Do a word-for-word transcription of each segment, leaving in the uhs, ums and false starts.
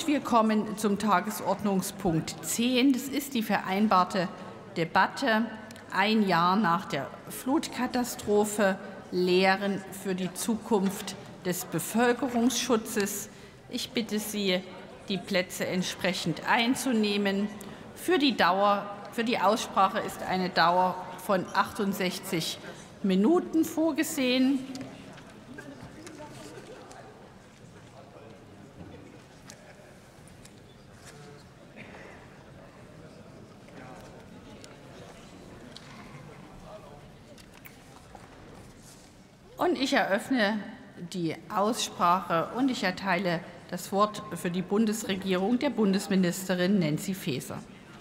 Und wir kommen zum Tagesordnungspunkt zehn. Das ist die vereinbarte Debatte ein Jahr nach der Flutkatastrophe, Lehren für die Zukunft des Bevölkerungsschutzes. Ich bitte Sie, die Plätze entsprechend einzunehmen. Für die Dauer, für die Aussprache ist eine Dauer von achtundsechzig Minuten vorgesehen. Und ich eröffne die Aussprache und ich erteile das Wort für die Bundesregierung der Bundesministerin Nancy Faeser.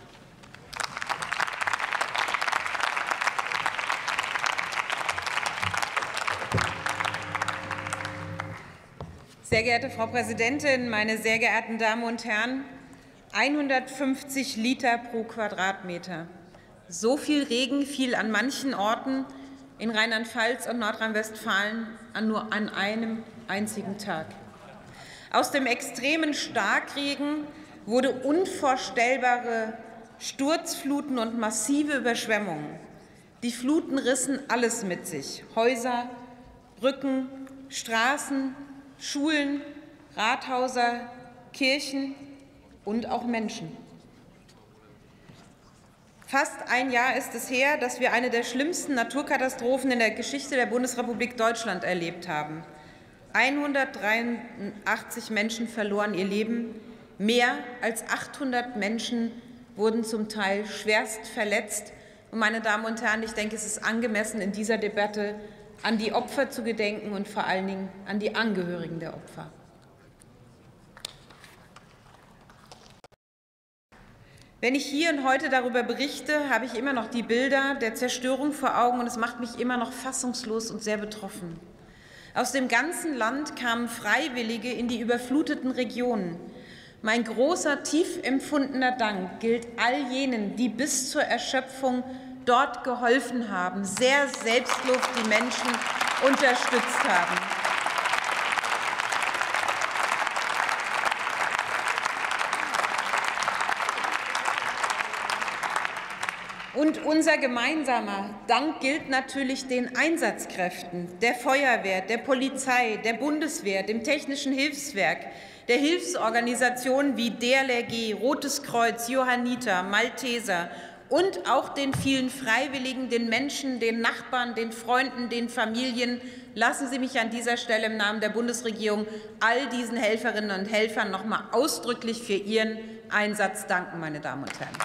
Sehr geehrte Frau Präsidentin, meine sehr geehrten Damen und Herren! hundertfünfzig Liter pro Quadratmeter. So viel Regen fiel an manchen Orten in Rheinland-Pfalz und Nordrhein-Westfalen an nur an einem einzigen Tag. Aus dem extremen Starkregen wurde unvorstellbare Sturzfluten und massive Überschwemmungen. Die Fluten rissen alles mit sich: Häuser, Brücken, Straßen, Schulen, Rathäuser, Kirchen und auch Menschen. Fast ein Jahr ist es her, dass wir eine der schlimmsten Naturkatastrophen in der Geschichte der Bundesrepublik Deutschland erlebt haben. hundertdreiundachtzig Menschen verloren ihr Leben, mehr als achthundert Menschen wurden zum Teil schwerst verletzt. Und meine Damen und Herren, ich denke, es ist angemessen, in dieser Debatte an die Opfer zu gedenken und vor allen Dingen an die Angehörigen der Opfer. Wenn ich hier und heute darüber berichte, habe ich immer noch die Bilder der Zerstörung vor Augen, und es macht mich immer noch fassungslos und sehr betroffen. Aus dem ganzen Land kamen Freiwillige in die überfluteten Regionen. Mein großer, tief empfundener Dank gilt all jenen, die bis zur Erschöpfung dort geholfen haben, sehr selbstlos die Menschen unterstützt haben. Und unser gemeinsamer Dank gilt natürlich den Einsatzkräften der Feuerwehr, der Polizei, der Bundeswehr, dem Technischen Hilfswerk, der Hilfsorganisationen wie D L R G, Rotes Kreuz, Johanniter, Malteser und auch den vielen Freiwilligen, den Menschen, den Nachbarn, den Freunden, den Familien. Lassen Sie mich an dieser Stelle im Namen der Bundesregierung all diesen Helferinnen und Helfern noch einmal ausdrücklich für Ihren Einsatz danken, meine Damen und Herren.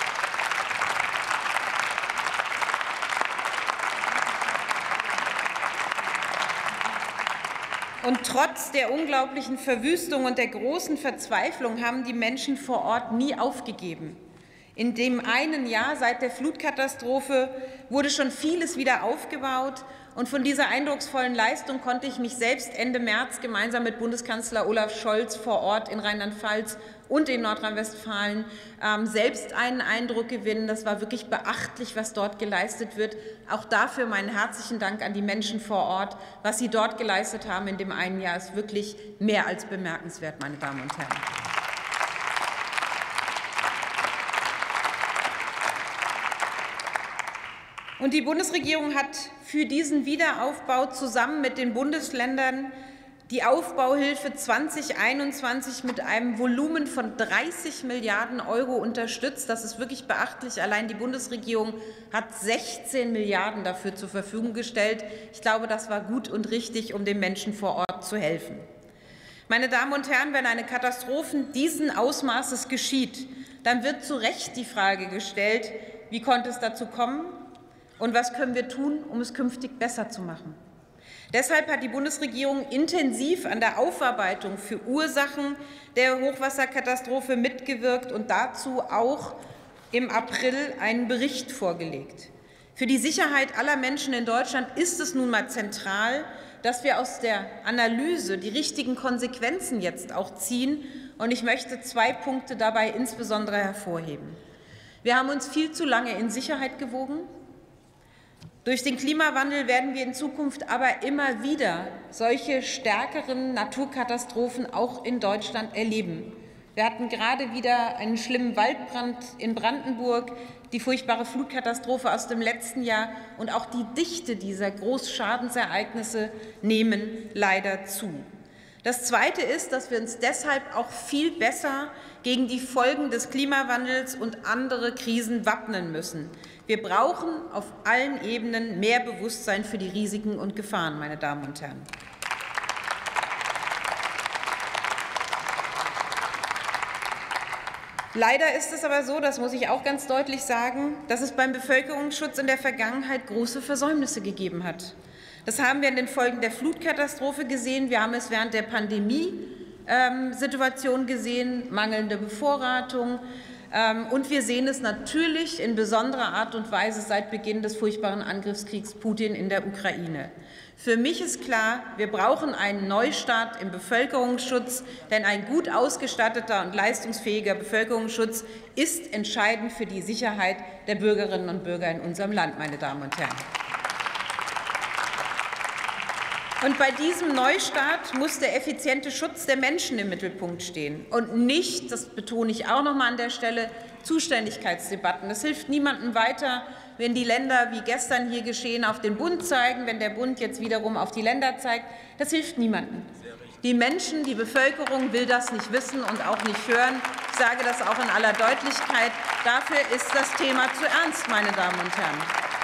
Und trotz der unglaublichen Verwüstung und der großen Verzweiflung haben die Menschen vor Ort nie aufgegeben. In dem einen Jahr seit der Flutkatastrophe wurde schon vieles wieder aufgebaut. Und von dieser eindrucksvollen Leistung konnte ich mich selbst Ende März gemeinsam mit Bundeskanzler Olaf Scholz vor Ort in Rheinland-Pfalz und in Nordrhein-Westfalen ähm, selbst einen Eindruck gewinnen. Das war wirklich beachtlich, was dort geleistet wird. Auch dafür meinen herzlichen Dank an die Menschen vor Ort. Was sie dort geleistet haben in dem einen Jahr, ist wirklich mehr als bemerkenswert, meine Damen und Herren. Und die Bundesregierung hat für diesen Wiederaufbau zusammen mit den Bundesländern die Aufbauhilfe zweitausendeinundzwanzig mit einem Volumen von dreißig Milliarden Euro unterstützt. Das ist wirklich beachtlich. Allein die Bundesregierung hat sechzehn Milliarden dafür zur Verfügung gestellt. Ich glaube, das war gut und richtig, um den Menschen vor Ort zu helfen. Meine Damen und Herren, wenn eine Katastrophe diesen Ausmaßes geschieht, dann wird zu Recht die Frage gestellt, wie konnte es dazu kommen? Und was können wir tun, um es künftig besser zu machen? Deshalb hat die Bundesregierung intensiv an der Aufarbeitung für Ursachen der Hochwasserkatastrophe mitgewirkt und dazu auch im April einen Bericht vorgelegt. Für die Sicherheit aller Menschen in Deutschland ist es nun mal zentral, dass wir aus der Analyse die richtigen Konsequenzen jetzt auch ziehen. Und ich möchte zwei Punkte dabei insbesondere hervorheben. Wir haben uns viel zu lange in Sicherheit gewogen. Durch den Klimawandel werden wir in Zukunft aber immer wieder solche stärkeren Naturkatastrophen auch in Deutschland erleben. Wir hatten gerade wieder einen schlimmen Waldbrand in Brandenburg, die furchtbare Flutkatastrophe aus dem letzten Jahr, und auch die Dichte dieser Großschadensereignisse nehmen leider zu. Das Zweite ist, dass wir uns deshalb auch viel besser gegen die Folgen des Klimawandels und andere Krisen wappnen müssen. Wir brauchen auf allen Ebenen mehr Bewusstsein für die Risiken und Gefahren, meine Damen und Herren. Leider ist es aber so, das muss ich auch ganz deutlich sagen, dass es beim Bevölkerungsschutz in der Vergangenheit große Versäumnisse gegeben hat. Das haben wir in den Folgen der Flutkatastrophe gesehen. Wir haben es während der Pandemiesituation gesehen, mangelnde Bevorratung. Und wir sehen es natürlich in besonderer Art und Weise seit Beginn des furchtbaren Angriffskriegs Putin in der Ukraine. Für mich ist klar, wir brauchen einen Neustart im Bevölkerungsschutz, denn ein gut ausgestatteter und leistungsfähiger Bevölkerungsschutz ist entscheidend für die Sicherheit der Bürgerinnen und Bürger in unserem Land, meine Damen und Herren. Und bei diesem Neustart muss der effiziente Schutz der Menschen im Mittelpunkt stehen und nicht, das betone ich auch noch mal an der Stelle, Zuständigkeitsdebatten. Das hilft niemandem weiter, wenn die Länder, wie gestern hier geschehen, auf den Bund zeigen, wenn der Bund jetzt wiederum auf die Länder zeigt. Das hilft niemandem. Die Menschen, die Bevölkerung will das nicht wissen und auch nicht hören. Ich sage das auch in aller Deutlichkeit. Dafür ist das Thema zu ernst, meine Damen und Herren.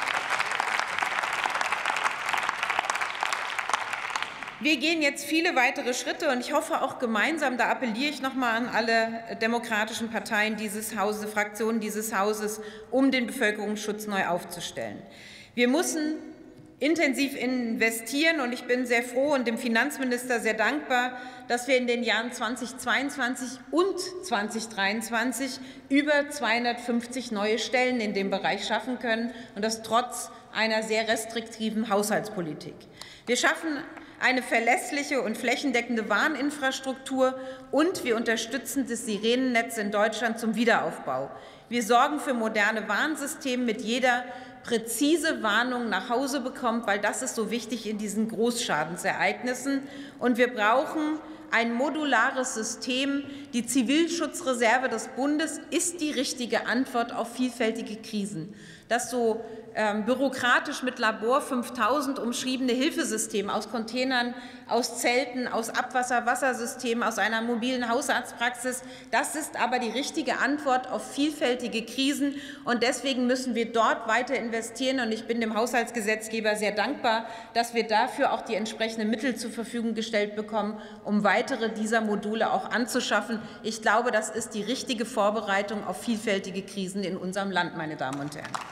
Wir gehen jetzt viele weitere Schritte, und ich hoffe auch gemeinsam, da appelliere ich noch mal an alle demokratischen Parteien dieses Hauses, Fraktionen dieses Hauses, um den Bevölkerungsschutz neu aufzustellen. Wir müssen intensiv investieren, und ich bin sehr froh und dem Finanzminister sehr dankbar, dass wir in den Jahren zweitausendzweiundzwanzig und zweitausenddreiundzwanzig über zweihundertfünfzig neue Stellen in dem Bereich schaffen können, und das trotz einer sehr restriktiven Haushaltspolitik. Wir schaffen eine verlässliche und flächendeckende Warninfrastruktur, und wir unterstützen das Sirenennetz in Deutschland zum Wiederaufbau. Wir sorgen für moderne Warnsysteme, mit jeder präzise Warnung nach Hause bekommt, weil das ist so wichtig in diesen Großschadensereignissen. Und wir brauchen ein modulares System. Die Zivilschutzreserve des Bundes ist die richtige Antwort auf vielfältige Krisen. Das so ähm, bürokratisch mit Labor fünftausend umschriebene Hilfesystem aus Containern, aus Zelten, aus Abwasser-Wassersystemen, aus einer mobilen Hausarztpraxis, das ist aber die richtige Antwort auf vielfältige Krisen. Und deswegen müssen wir dort weiter investieren. Und ich bin dem Haushaltsgesetzgeber sehr dankbar, dass wir dafür auch die entsprechenden Mittel zur Verfügung gestellt bekommen, um weitere dieser Module auch anzuschaffen. Ich glaube, das ist die richtige Vorbereitung auf vielfältige Krisen in unserem Land, meine Damen und Herren.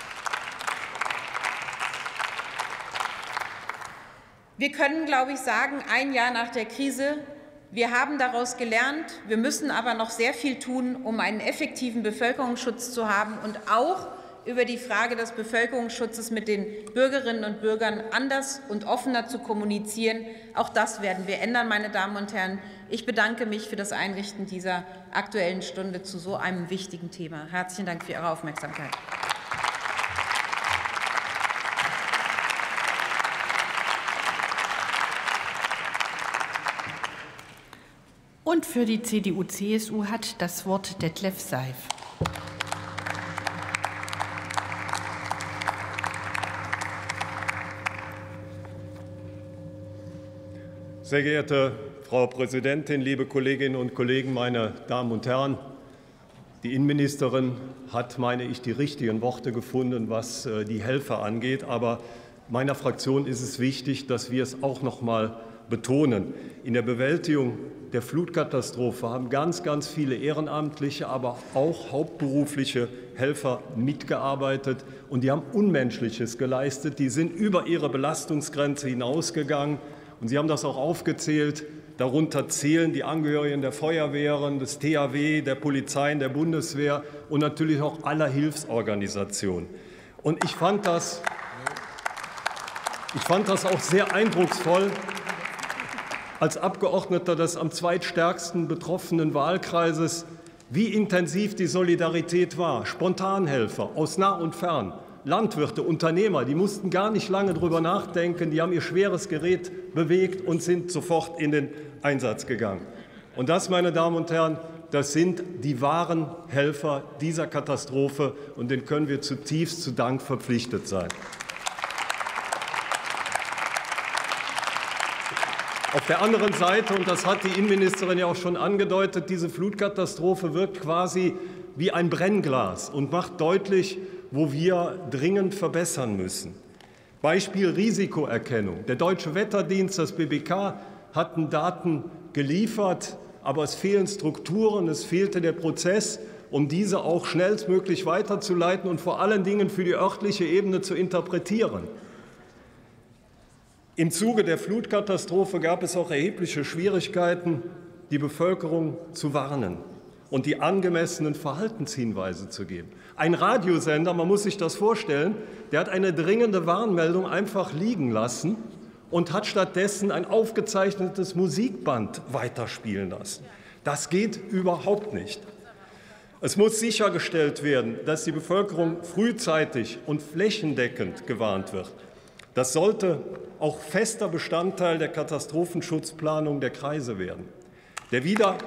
Wir können, glaube ich, sagen, ein Jahr nach der Krise, wir haben daraus gelernt. Wir müssen aber noch sehr viel tun, um einen effektiven Bevölkerungsschutz zu haben und auch über die Frage des Bevölkerungsschutzes mit den Bürgerinnen und Bürgern anders und offener zu kommunizieren. Auch das werden wir ändern, meine Damen und Herren. Ich bedanke mich für das Einrichten dieser Aktuellen Stunde zu so einem wichtigen Thema. Herzlichen Dank für Ihre Aufmerksamkeit. Und für die C D U C S U hat das Wort Detlef Seif. Sehr geehrte Frau Präsidentin, liebe Kolleginnen und Kollegen, meine Damen und Herren! Die Innenministerin hat, meine ich, die richtigen Worte gefunden, was die Helfer angeht. Aber meiner Fraktion ist es wichtig, dass wir es auch noch mal betonen. In der Bewältigung der Flutkatastrophe haben ganz, ganz viele ehrenamtliche, aber auch hauptberufliche Helfer mitgearbeitet, und die haben Unmenschliches geleistet. Die sind über ihre Belastungsgrenze hinausgegangen, und Sie haben das auch aufgezählt. Darunter zählen die Angehörigen der Feuerwehren, des T H W, der Polizei, der Bundeswehr und natürlich auch aller Hilfsorganisationen. Und ich fand das, ich fand das auch sehr eindrucksvoll, als Abgeordneter des am zweitstärksten betroffenen Wahlkreises, wie intensiv die Solidarität war. Spontanhelfer aus nah und fern, Landwirte, Unternehmer, die mussten gar nicht lange darüber nachdenken, die haben ihr schweres Gerät bewegt und sind sofort in den Einsatz gegangen. Und das, meine Damen und Herren, das sind die wahren Helfer dieser Katastrophe, und denen können wir zutiefst zu Dank verpflichtet sein. Auf der anderen Seite, und das hat die Innenministerin ja auch schon angedeutet, diese Flutkatastrophe wirkt quasi wie ein Brennglas und macht deutlich, wo wir dringend verbessern müssen. Beispiel Risikoerkennung. Der Deutsche Wetterdienst, das B B K, hatten Daten geliefert, aber es fehlen Strukturen, es fehlte der Prozess, um diese auch schnellstmöglich weiterzuleiten und vor allen Dingen für die örtliche Ebene zu interpretieren. Im Zuge der Flutkatastrophe gab es auch erhebliche Schwierigkeiten, die Bevölkerung zu warnen und die angemessenen Verhaltenshinweise zu geben. Ein Radiosender, man muss sich das vorstellen, der hat eine dringende Warnmeldung einfach liegen lassen und hat stattdessen ein aufgezeichnetes Musikband weiterspielen lassen. Das geht überhaupt nicht. Es muss sichergestellt werden, dass die Bevölkerung frühzeitig und flächendeckend gewarnt wird. Das sollte auch fester Bestandteil der Katastrophenschutzplanung der Kreise werden. Der, Wieder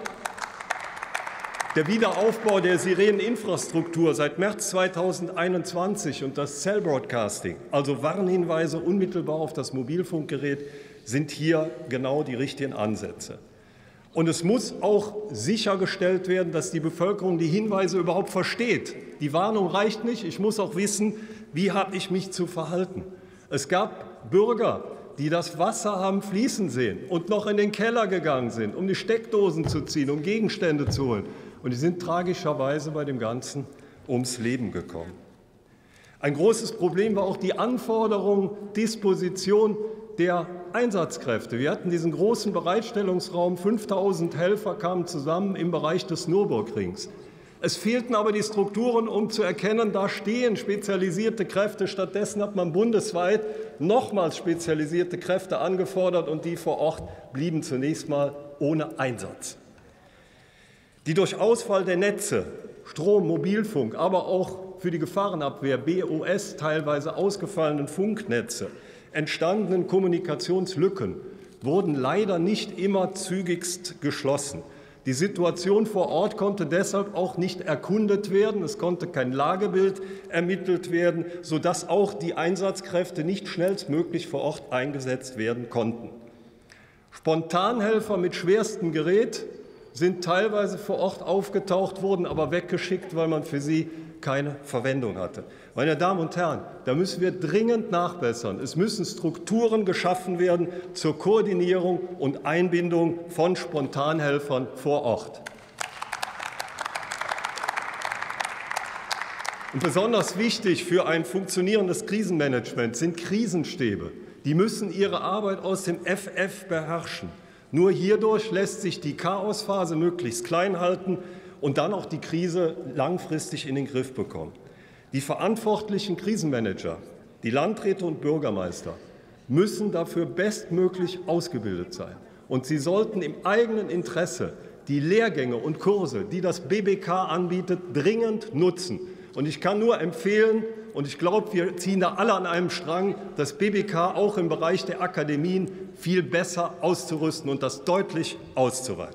der Wiederaufbau der Sireneninfrastruktur seit März zweitausendeinundzwanzig und das Cell Broadcasting, also Warnhinweise unmittelbar auf das Mobilfunkgerät, sind hier genau die richtigen Ansätze. Und es muss auch sichergestellt werden, dass die Bevölkerung die Hinweise überhaupt versteht. Die Warnung reicht nicht, ich muss auch wissen, wie habe ich mich zu verhalten. Es gab Bürger, die das Wasser haben fließen sehen und noch in den Keller gegangen sind, um die Steckdosen zu ziehen, um Gegenstände zu holen. Und die sind tragischerweise bei dem Ganzen ums Leben gekommen. Ein großes Problem war auch die Anforderung, Disposition der Einsatzkräfte. Wir hatten diesen großen Bereitstellungsraum, fünftausend Helfer kamen zusammen im Bereich des Nürburgrings. Es fehlten aber die Strukturen, um zu erkennen, da stehen spezialisierte Kräfte. Stattdessen hat man bundesweit nochmals spezialisierte Kräfte angefordert, und die vor Ort blieben zunächst mal ohne Einsatz. Die durch Ausfall der Netze, Strom, Mobilfunk, aber auch für die Gefahrenabwehr, B O S, teilweise ausgefallenen Funknetze, entstandenen Kommunikationslücken wurden leider nicht immer zügigst geschlossen. Die Situation vor Ort konnte deshalb auch nicht erkundet werden. Es konnte kein Lagebild ermittelt werden, sodass auch die Einsatzkräfte nicht schnellstmöglich vor Ort eingesetzt werden konnten. Spontanhelfer mit schwerstem Gerät sind teilweise vor Ort aufgetaucht, wurden aber weggeschickt, weil man für sie keine Verwendung hatte. Meine Damen und Herren, da müssen wir dringend nachbessern. Es müssen Strukturen geschaffen werden zur Koordinierung und Einbindung von Spontanhelfern vor Ort. Und besonders wichtig für ein funktionierendes Krisenmanagement sind Krisenstäbe. Die müssen ihre Arbeit aus dem F F beherrschen. Nur hierdurch lässt sich die Chaosphase möglichst klein halten und dann auch die Krise langfristig in den Griff bekommen. Die verantwortlichen Krisenmanager, die Landräte und Bürgermeister müssen dafür bestmöglich ausgebildet sein. Und sie sollten im eigenen Interesse die Lehrgänge und Kurse, die das B B K anbietet, dringend nutzen. Und ich kann nur empfehlen, und ich glaube, wir ziehen da alle an einem Strang, das B B K auch im Bereich der Akademien viel besser auszurüsten und das deutlich auszuweiten.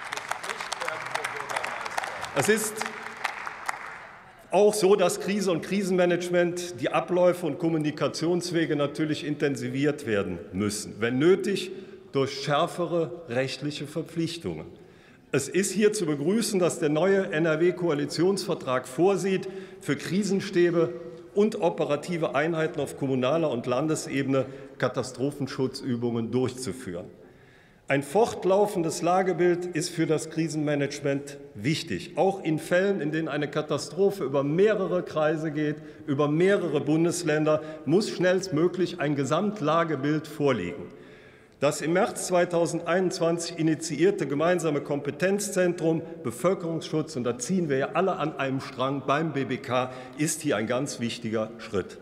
Es ist auch so, dass Krise und Krisenmanagement, die Abläufe und Kommunikationswege natürlich intensiviert werden müssen, wenn nötig durch schärfere rechtliche Verpflichtungen. Es ist hier zu begrüßen, dass der neue N R W-Koalitionsvertrag vorsieht, für Krisenstäbe und operative Einheiten auf kommunaler und Landesebene Katastrophenschutzübungen durchzuführen. Ein fortlaufendes Lagebild ist für das Krisenmanagement wichtig, auch in Fällen, in denen eine Katastrophe über mehrere Kreise geht, über mehrere Bundesländer, muss schnellstmöglich ein Gesamtlagebild vorliegen. Das im März zweitausendeinundzwanzig initiierte gemeinsame Kompetenzzentrum Bevölkerungsschutz, und da ziehen wir ja alle an einem Strang beim B B K, ist hier ein ganz wichtiger Schritt.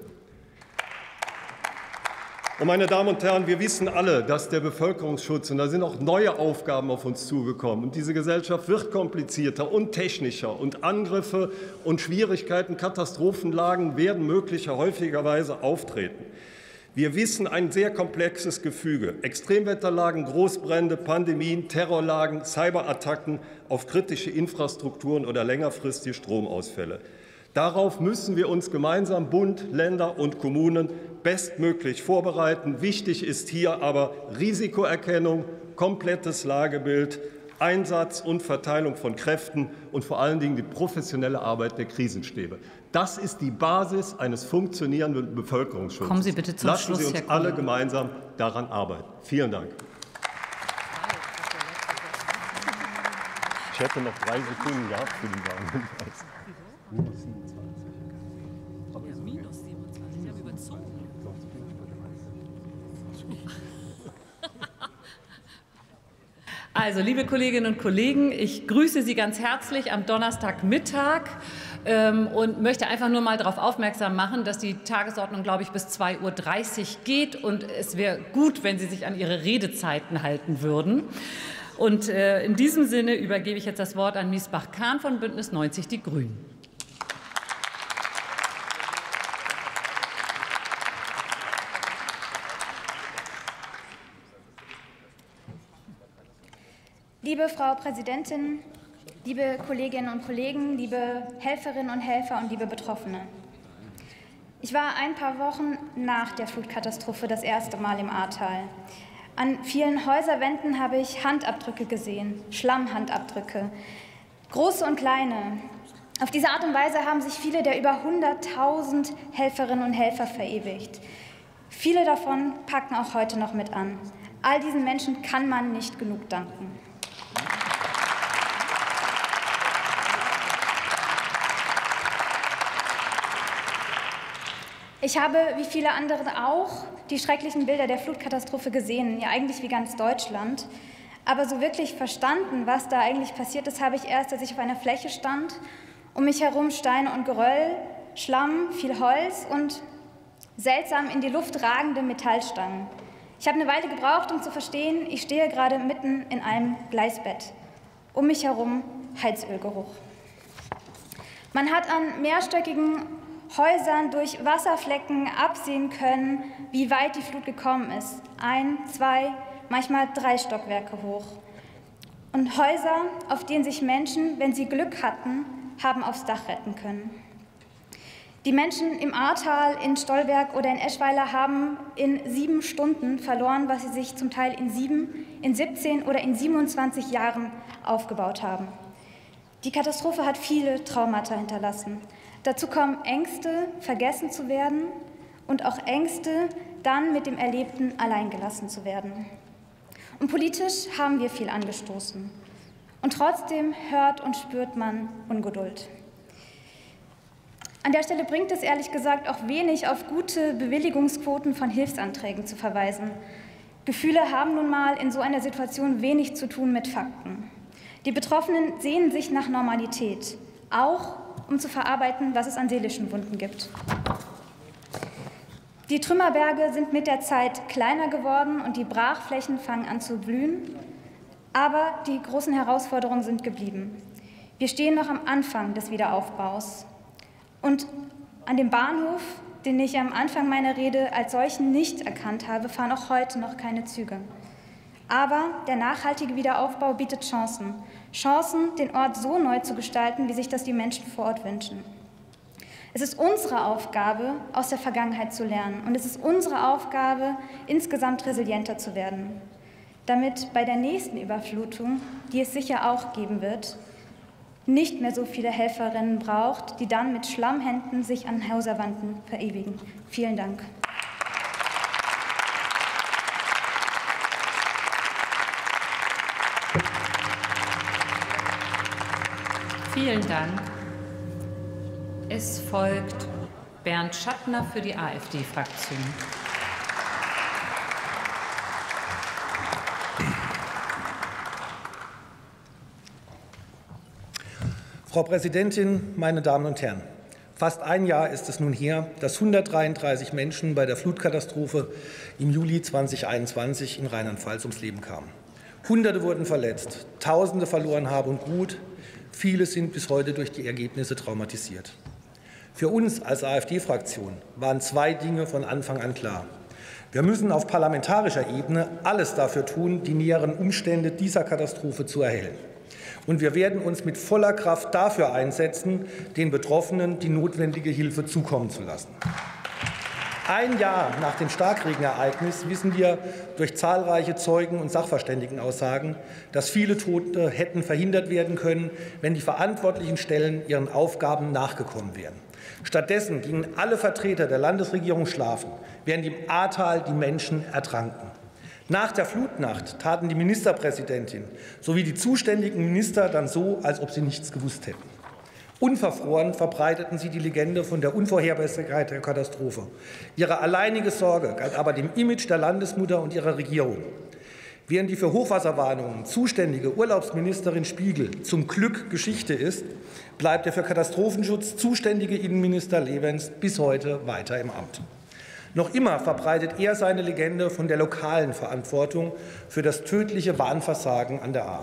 Und meine Damen und Herren, wir wissen alle, dass der Bevölkerungsschutz, und da sind auch neue Aufgaben auf uns zugekommen, und diese Gesellschaft wird komplizierter und technischer, und Angriffe und Schwierigkeiten, Katastrophenlagen werden möglicher häufigerweise auftreten. Wir wissen, ein sehr komplexes Gefüge. Extremwetterlagen, Großbrände, Pandemien, Terrorlagen, Cyberattacken auf kritische Infrastrukturen oder längerfristige Stromausfälle. Darauf müssen wir uns gemeinsam, Bund, Länder und Kommunen, bestmöglich vorbereiten. Wichtig ist hier aber Risikoerkennung, komplettes Lagebild, Einsatz und Verteilung von Kräften und vor allen Dingen die professionelle Arbeit der Krisenstäbe. Das ist die Basis eines funktionierenden Bevölkerungsschutzes. Kommen Sie bitte zum Lassen Schluss, Sie uns Herr alle Kollege. gemeinsam daran arbeiten. Vielen Dank. Ich hätte noch drei Sekunden gehabt für die Wahl. Minus siebenundzwanzig. Ja, minus siebenundzwanzig. Ich habe überzogen. Also, liebe Kolleginnen und Kollegen, ich grüße Sie ganz herzlich am Donnerstagmittag ähm, und möchte einfach nur mal darauf aufmerksam machen, dass die Tagesordnung, glaube ich, bis zwei Uhr dreißig geht. Und es wäre gut, wenn Sie sich an Ihre Redezeiten halten würden. Und äh, in diesem Sinne übergebe ich jetzt das Wort an Miesbach-Kahn von Bündnis neunzig Die Grünen. Liebe Frau Präsidentin, liebe Kolleginnen und Kollegen, liebe Helferinnen und Helfer und liebe Betroffene. Ich war ein paar Wochen nach der Flutkatastrophe das erste Mal im Ahrtal. An vielen Häuserwänden habe ich Handabdrücke gesehen, Schlammhandabdrücke, große und kleine. Auf diese Art und Weise haben sich viele der über hunderttausend Helferinnen und Helfer verewigt. Viele davon packen auch heute noch mit an. All diesen Menschen kann man nicht genug danken. Ich habe, wie viele andere auch, die schrecklichen Bilder der Flutkatastrophe gesehen, ja eigentlich wie ganz Deutschland. Aber so wirklich verstanden, was da eigentlich passiert ist, habe ich erst, als ich auf einer Fläche stand, um mich herum Steine und Geröll, Schlamm, viel Holz und seltsam in die Luft ragende Metallstangen. Ich habe eine Weile gebraucht, um zu verstehen, ich stehe gerade mitten in einem Gleisbett. Um mich herum Heizölgeruch. Man hat an mehrstöckigen Häusern durch Wasserflecken absehen können, wie weit die Flut gekommen ist. Ein, zwei, manchmal drei Stockwerke hoch. Und Häuser, auf denen sich Menschen, wenn sie Glück hatten, haben aufs Dach retten können. Die Menschen im Ahrtal, in Stolberg oder in Eschweiler haben in sieben Stunden verloren, was sie sich zum Teil in sieben, in siebzehn oder in siebenundzwanzig Jahren aufgebaut haben. Die Katastrophe hat viele Traumata hinterlassen. Dazu kommen Ängste, vergessen zu werden und auch Ängste, dann mit dem Erlebten alleingelassen zu werden. Und politisch haben wir viel angestoßen. Und trotzdem hört und spürt man Ungeduld. An der Stelle bringt es ehrlich gesagt auch wenig, auf gute Bewilligungsquoten von Hilfsanträgen zu verweisen. Gefühle haben nun mal in so einer Situation wenig zu tun mit Fakten. Die Betroffenen sehnen sich nach Normalität, auch um zu verarbeiten, was es an seelischen Wunden gibt. Die Trümmerberge sind mit der Zeit kleiner geworden und die Brachflächen fangen an zu blühen. Aber die großen Herausforderungen sind geblieben. Wir stehen noch am Anfang des Wiederaufbaus. Und an dem Bahnhof, den ich am Anfang meiner Rede als solchen nicht erkannt habe, fahren auch heute noch keine Züge. Aber der nachhaltige Wiederaufbau bietet Chancen. Chancen, den Ort so neu zu gestalten, wie sich das die Menschen vor Ort wünschen. Es ist unsere Aufgabe, aus der Vergangenheit zu lernen. Und es ist unsere Aufgabe, insgesamt resilienter zu werden. Damit bei der nächsten Überflutung, die es sicher auch geben wird, nicht mehr so viele Helferinnen braucht, die dann mit Schlammhänden sich an Häuserwänden verewigen. Vielen Dank. Vielen Dank. Es folgt Bernd Schattner für die AfD-Fraktion. Frau Präsidentin, meine Damen und Herren! Fast ein Jahr ist es nun her, dass hundertdreiunddreißig Menschen bei der Flutkatastrophe im Juli zweitausendeinundzwanzig in Rheinland-Pfalz ums Leben kamen. Hunderte wurden verletzt, Tausende verloren Hab und Gut. Viele sind bis heute durch die Ergebnisse traumatisiert. Für uns als AfD-Fraktion waren zwei Dinge von Anfang an klar. Wir müssen auf parlamentarischer Ebene alles dafür tun, die näheren Umstände dieser Katastrophe zu erhellen. Und wir werden uns mit voller Kraft dafür einsetzen, den Betroffenen die notwendige Hilfe zukommen zu lassen. Ein Jahr nach dem Starkregenereignis wissen wir durch zahlreiche Zeugen- und Sachverständigenaussagen, dass viele Tote hätten verhindert werden können, wenn die verantwortlichen Stellen ihren Aufgaben nachgekommen wären. Stattdessen gingen alle Vertreter der Landesregierung schlafen, während im Ahrtal die Menschen ertranken. Nach der Flutnacht taten die Ministerpräsidentin sowie die zuständigen Minister dann so, als ob sie nichts gewusst hätten. Unverfroren verbreiteten sie die Legende von der Unvorhersehbarkeit der Katastrophe. Ihre alleinige Sorge galt aber dem Image der Landesmutter und ihrer Regierung. Während die für Hochwasserwarnungen zuständige Urlaubsministerin Spiegel zum Glück Geschichte ist, bleibt der für Katastrophenschutz zuständige Innenminister Levens bis heute weiter im Amt. Noch immer verbreitet er seine Legende von der lokalen Verantwortung für das tödliche Warnversagen an der Ahr.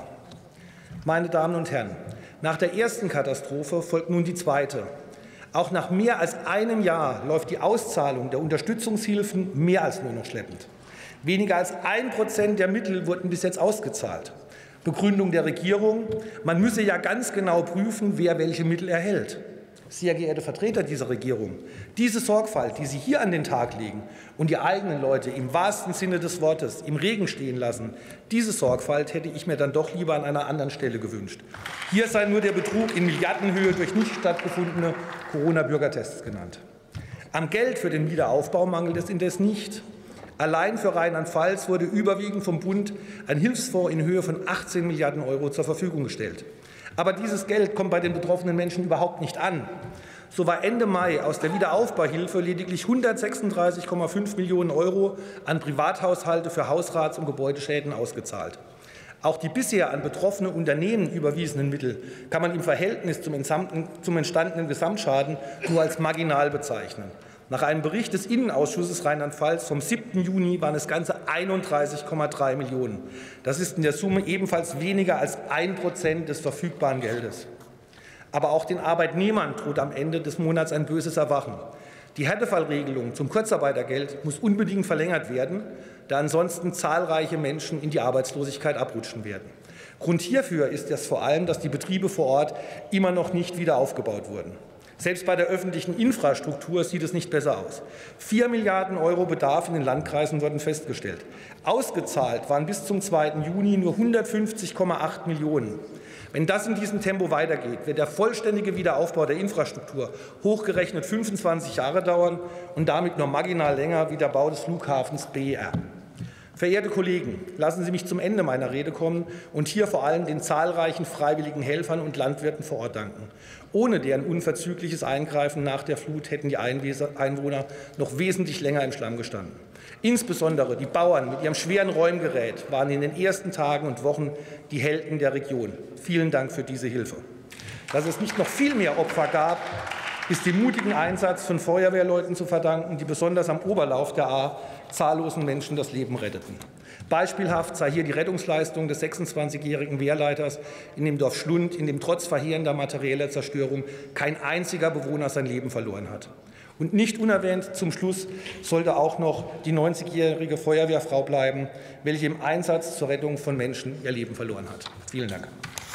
Meine Damen und Herren, nach der ersten Katastrophe folgt nun die zweite. Auch nach mehr als einem Jahr läuft die Auszahlung der Unterstützungshilfen mehr als nur noch schleppend. Weniger als ein Prozent der Mittel wurden bis jetzt ausgezahlt. Begründung der Regierung: Man müsse ja ganz genau prüfen, wer welche Mittel erhält. Sehr geehrte Vertreter dieser Regierung, diese Sorgfalt, die Sie hier an den Tag legen und die eigenen Leute im wahrsten Sinne des Wortes im Regen stehen lassen, diese Sorgfalt hätte ich mir dann doch lieber an einer anderen Stelle gewünscht. Hier sei nur der Betrug in Milliardenhöhe durch nicht stattgefundene Corona-Bürgertests genannt. Am Geld für den Wiederaufbau mangelt es indes nicht. Allein für Rheinland-Pfalz wurde überwiegend vom Bund ein Hilfsfonds in Höhe von achtzehn Milliarden Euro zur Verfügung gestellt. Aber dieses Geld kommt bei den betroffenen Menschen überhaupt nicht an. So war Ende Mai aus der Wiederaufbauhilfe lediglich hundertsechsunddreißig Komma fünf Millionen Euro an Privathaushalte für Hausrats- und Gebäudeschäden ausgezahlt. Auch die bisher an betroffene Unternehmen überwiesenen Mittel kann man im Verhältnis zum entstandenen Gesamtschaden nur als marginal bezeichnen. Nach einem Bericht des Innenausschusses Rheinland-Pfalz vom siebten Juni waren es ganze einunddreißig Komma drei Millionen. Das ist in der Summe ebenfalls weniger als ein Prozent des verfügbaren Geldes. Aber auch den Arbeitnehmern droht am Ende des Monats ein böses Erwachen. Die Härtefallregelung zum Kurzarbeitergeld muss unbedingt verlängert werden, da ansonsten zahlreiche Menschen in die Arbeitslosigkeit abrutschen werden. Grund hierfür ist es vor allem, dass die Betriebe vor Ort immer noch nicht wieder aufgebaut wurden. Selbst bei der öffentlichen Infrastruktur sieht es nicht besser aus. Vier Milliarden Euro Bedarf in den Landkreisen wurden festgestellt. Ausgezahlt waren bis zum zweiten Juni nur hundertfünfzig Komma acht Millionen. Wenn das in diesem Tempo weitergeht, wird der vollständige Wiederaufbau der Infrastruktur hochgerechnet fünfundzwanzig Jahre dauern und damit nur marginal länger wie der Bau des Flughafens B E R. Verehrte Kollegen, lassen Sie mich zum Ende meiner Rede kommen und hier vor allem den zahlreichen freiwilligen Helfern und Landwirten vor Ort danken. Ohne deren unverzügliches Eingreifen nach der Flut hätten die Einwohner noch wesentlich länger im Schlamm gestanden. Insbesondere die Bauern mit ihrem schweren Räumgerät waren in den ersten Tagen und Wochen die Helden der Region. Vielen Dank für diese Hilfe. Dass es nicht noch viel mehr Opfer gab, ist dem mutigen Einsatz von Feuerwehrleuten zu verdanken, die besonders am Oberlauf der Ahr zahllosen Menschen das Leben retteten. Beispielhaft sei hier die Rettungsleistung des sechsundzwanzigjährigen Wehrleiters in dem Dorf Schlund, in dem trotz verheerender materieller Zerstörung kein einziger Bewohner sein Leben verloren hat. Und nicht unerwähnt zum Schluss sollte auch noch die neunzigjährige Feuerwehrfrau bleiben, welche im Einsatz zur Rettung von Menschen ihr Leben verloren hat. Vielen Dank.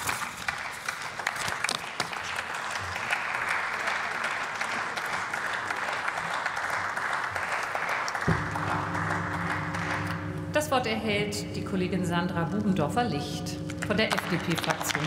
Das Wort erhält die Kollegin Sandra Bubendorfer-Licht von der F D P-Fraktion.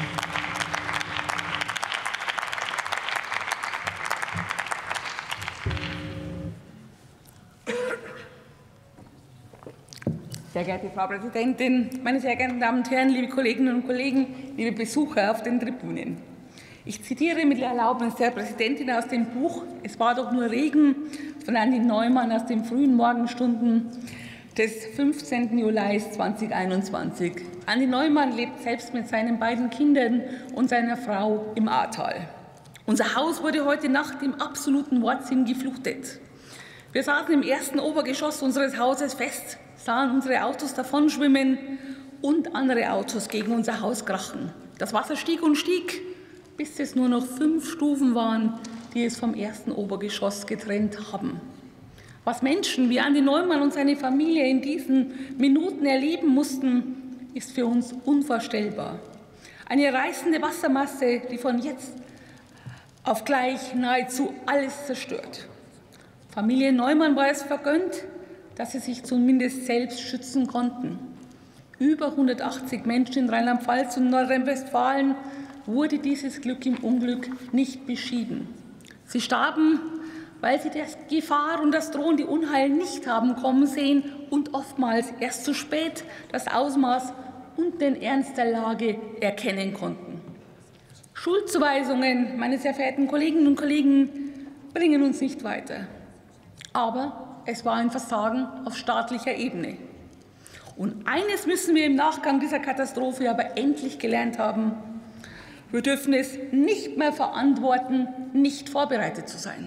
Sehr geehrte Frau Präsidentin, meine sehr geehrten Damen und Herren, liebe Kolleginnen und Kollegen, liebe Besucher auf den Tribünen. Ich zitiere mit der Erlaubnis der Präsidentin aus dem Buch »Es war doch nur Regen« von Andi Neumann aus den frühen Morgenstunden des fünfzehnten Juli zweitausendeinundzwanzig. Andi Neumann lebt selbst mit seinen beiden Kindern und seiner Frau im Ahrtal. Unser Haus wurde heute Nacht im absoluten Wortsinn geflutet. Wir saßen im ersten Obergeschoss unseres Hauses fest, sahen unsere Autos davonschwimmen und andere Autos gegen unser Haus krachen. Das Wasser stieg und stieg, bis es nur noch fünf Stufen waren, die es vom ersten Obergeschoss getrennt haben. Was Menschen wie Andi Neumann und seine Familie in diesen Minuten erleben mussten, ist für uns unvorstellbar. Eine reißende Wassermasse, die von jetzt auf gleich nahezu alles zerstört. Familie Neumann war es vergönnt, dass sie sich zumindest selbst schützen konnten. Über hundertachtzig Menschen in Rheinland-Pfalz und Nordrhein-Westfalen wurde dieses Glück im Unglück nicht beschieden. Sie starben, weil sie die Gefahr und das drohende Unheil nicht haben kommen sehen und oftmals erst zu spät das Ausmaß und den Ernst der Lage erkennen konnten. Schuldzuweisungen, meine sehr verehrten Kolleginnen und Kollegen, bringen uns nicht weiter. Aber es war ein Versagen auf staatlicher Ebene. Und eines müssen wir im Nachgang dieser Katastrophe aber endlich gelernt haben: Wir dürfen es nicht mehr verantworten, nicht vorbereitet zu sein.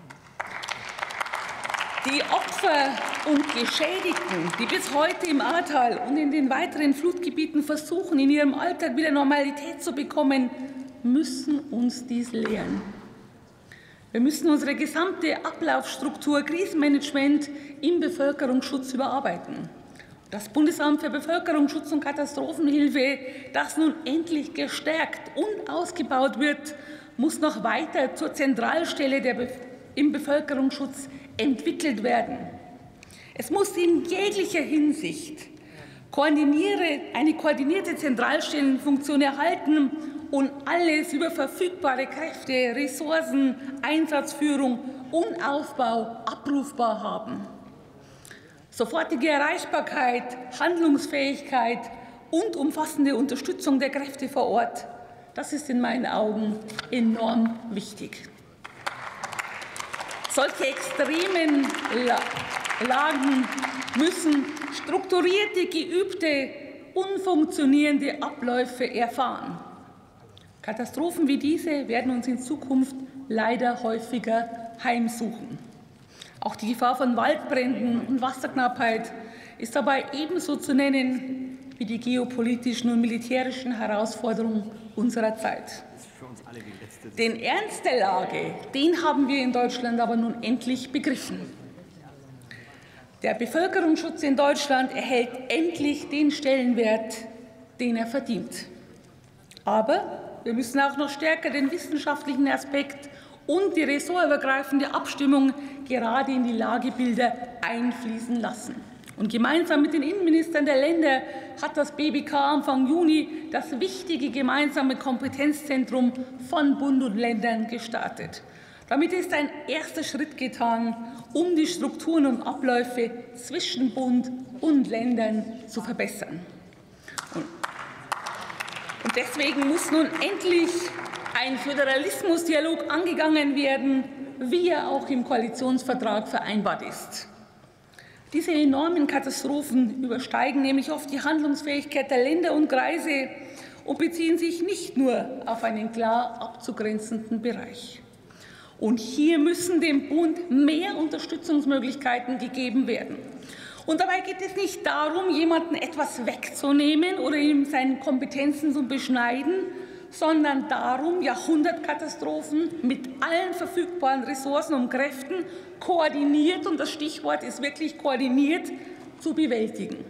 Die Opfer und Geschädigten, die bis heute im Ahrtal und in den weiteren Flutgebieten versuchen, in ihrem Alltag wieder Normalität zu bekommen, müssen uns dies lehren. Wir müssen unsere gesamte Ablaufstruktur Krisenmanagement im Bevölkerungsschutz überarbeiten. Das Bundesamt für Bevölkerungsschutz und Katastrophenhilfe, das nun endlich gestärkt und ausgebaut wird, muss noch weiter zur Zentralstelle der Be- im Bevölkerungsschutz entwickelt werden. Es muss in jeglicher Hinsicht koordiniere, eine koordinierte Zentralstellenfunktion erhalten und alles über verfügbare Kräfte, Ressourcen, Einsatzführung und Aufbau abrufbar haben. Sofortige Erreichbarkeit, Handlungsfähigkeit und umfassende Unterstützung der Kräfte vor Ort, das ist in meinen Augen enorm wichtig. Solche extremen Lagen müssen strukturierte, geübte, unfunktionierende Abläufe erfahren. Katastrophen wie diese werden uns in Zukunft leider häufiger heimsuchen. Auch die Gefahr von Waldbränden und Wasserknappheit ist dabei ebenso zu nennen wie die geopolitischen und militärischen Herausforderungen unserer Zeit. Den Ernst der Lage, den haben wir in Deutschland aber nun endlich begriffen. Der Bevölkerungsschutz in Deutschland erhält endlich den Stellenwert, den er verdient. Aber wir müssen auch noch stärker den wissenschaftlichen Aspekt und die ressortübergreifende Abstimmung gerade in die Lagebilder einfließen lassen. Und gemeinsam mit den Innenministern der Länder hat das B B K Anfang Juni das wichtige gemeinsame Kompetenzzentrum von Bund und Ländern gestartet. Damit ist ein erster Schritt getan, um die Strukturen und Abläufe zwischen Bund und Ländern zu verbessern. Und Und deswegen muss nun endlich ein Föderalismusdialog angegangen werden, wie er auch im Koalitionsvertrag vereinbart ist. Diese enormen Katastrophen übersteigen nämlich oft die Handlungsfähigkeit der Länder und Kreise und beziehen sich nicht nur auf einen klar abzugrenzenden Bereich. Und hier müssen dem Bund mehr Unterstützungsmöglichkeiten gegeben werden. Und dabei geht es nicht darum, jemandem etwas wegzunehmen oder ihm seine Kompetenzen zu beschneiden, sondern darum, Jahrhundertkatastrophen mit allen verfügbaren Ressourcen und Kräften koordiniert, und das Stichwort ist wirklich koordiniert, zu bewältigen.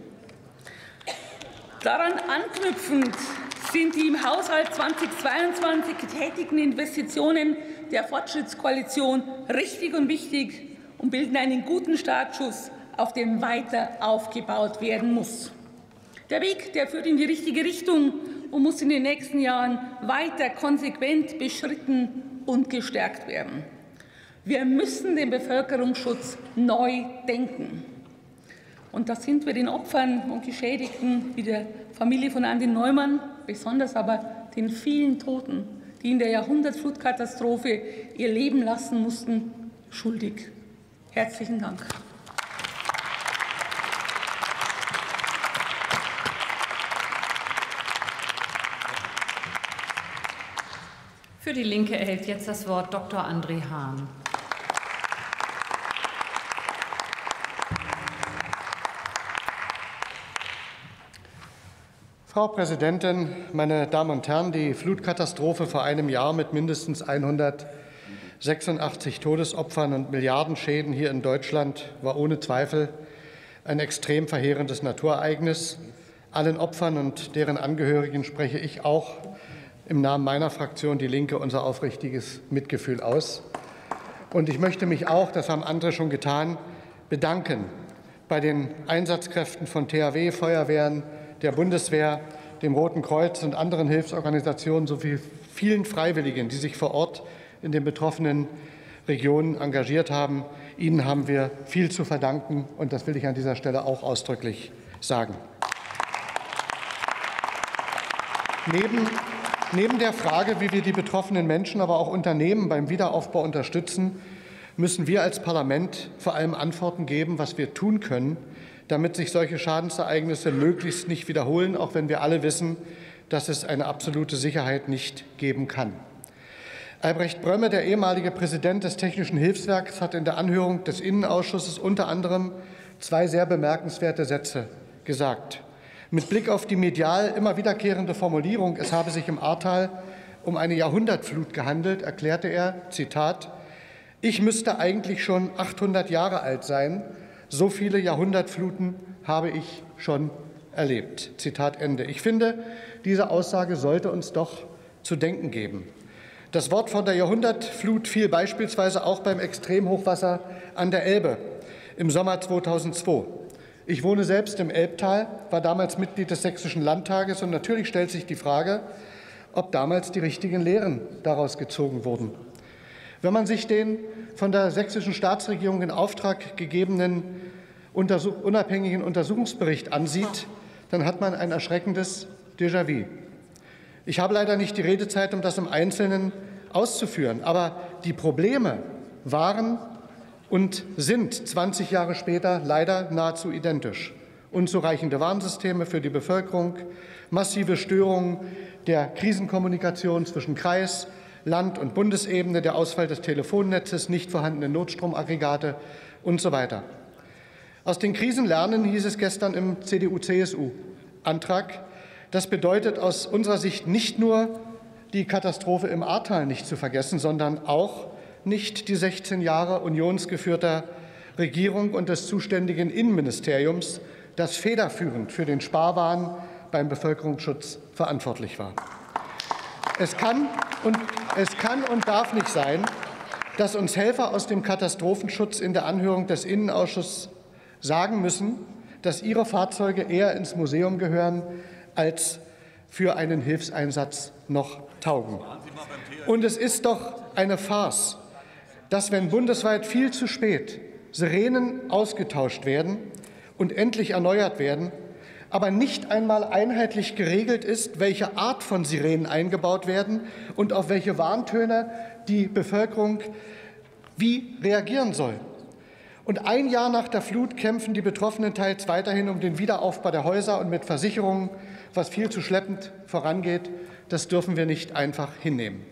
Daran anknüpfend sind die im Haushalt zweitausendzweiundzwanzig getätigten Investitionen der Fortschrittskoalition richtig und wichtig und bilden einen guten Startschuss, auf dem weiter aufgebaut werden muss. Der Weg, der führt in die richtige Richtung und muss in den nächsten Jahren weiter konsequent beschritten und gestärkt werden. Wir müssen den Bevölkerungsschutz neu denken. Und das sind wir den Opfern und Geschädigten wie der Familie von Andi Neumann, besonders aber den vielen Toten, die in der Jahrhundertflutkatastrophe ihr Leben lassen mussten, schuldig. Herzlichen Dank. Für die Linke erhält jetzt das Wort Doktor André Hahn. Frau Präsidentin, meine Damen und Herren! Die Flutkatastrophe vor einem Jahr mit mindestens sechsundachtzig Todesopfern und Milliardenschäden hier in Deutschland war ohne Zweifel ein extrem verheerendes Naturereignis. Allen Opfern und deren Angehörigen spreche ich auch im Namen meiner Fraktion Die Linke unser aufrichtiges Mitgefühl aus. Und ich möchte mich auch, das haben andere schon getan, bedanken bei den Einsatzkräften von T H W, Feuerwehren, der Bundeswehr, dem Roten Kreuz und anderen Hilfsorganisationen sowie vielen Freiwilligen, die sich vor Ort in den betroffenen Regionen engagiert haben. Ihnen haben wir viel zu verdanken, und das will ich an dieser Stelle auch ausdrücklich sagen. Neben, neben der Frage, wie wir die betroffenen Menschen, aber auch Unternehmen beim Wiederaufbau unterstützen, müssen wir als Parlament vor allem Antworten geben, was wir tun können, damit sich solche Schadensereignisse möglichst nicht wiederholen, auch wenn wir alle wissen, dass es eine absolute Sicherheit nicht geben kann. Albrecht Brömme, der ehemalige Präsident des Technischen Hilfswerks, hat in der Anhörung des Innenausschusses unter anderem zwei sehr bemerkenswerte Sätze gesagt. Mit Blick auf die medial immer wiederkehrende Formulierung, es habe sich im Ahrtal um eine Jahrhundertflut gehandelt, erklärte er, Zitat, ich müsste eigentlich schon achthundert Jahre alt sein, so viele Jahrhundertfluten habe ich schon erlebt. Zitat Ende. Ich finde, diese Aussage sollte uns doch zu denken geben. Das Wort von der Jahrhundertflut fiel beispielsweise auch beim Extremhochwasser an der Elbe im Sommer zweitausendzwei. Ich wohne selbst im Elbtal, war damals Mitglied des Sächsischen Landtages, und natürlich stellt sich die Frage, ob damals die richtigen Lehren daraus gezogen wurden. Wenn man sich den von der sächsischen Staatsregierung in Auftrag gegebenen unabhängigen Untersuchungsbericht ansieht, dann hat man ein erschreckendes Déjà-vu. Ich habe leider nicht die Redezeit, um das im Einzelnen auszuführen, aber die Probleme waren und sind zwanzig Jahre später leider nahezu identisch. Unzureichende Warnsysteme für die Bevölkerung, massive Störungen der Krisenkommunikation zwischen Kreis, Land- und Bundesebene, der Ausfall des Telefonnetzes, nicht vorhandene Notstromaggregate und so weiter. Aus den Krisen lernen, hieß es gestern im C D U C S U-Antrag. Das bedeutet aus unserer Sicht nicht nur, die Katastrophe im Ahrtal nicht zu vergessen, sondern auch nicht die sechzehn Jahre unionsgeführter Regierung und des zuständigen Innenministeriums, das federführend für den Sparwahn beim Bevölkerungsschutz verantwortlich war. Es kann und, es kann und darf nicht sein, dass uns Helfer aus dem Katastrophenschutz in der Anhörung des Innenausschusses sagen müssen, dass ihre Fahrzeuge eher ins Museum gehören, als für einen Hilfseinsatz noch taugen. Und es ist doch eine Farce, dass, wenn bundesweit viel zu spät Sirenen ausgetauscht werden und endlich erneuert werden, aber nicht einmal einheitlich geregelt ist, welche Art von Sirenen eingebaut werden und auf welche Warntöne die Bevölkerung wie reagieren soll. Und ein Jahr nach der Flut kämpfen die Betroffenen teils weiterhin um den Wiederaufbau der Häuser und mit Versicherungen, was viel zu schleppend vorangeht. Das dürfen wir nicht einfach hinnehmen.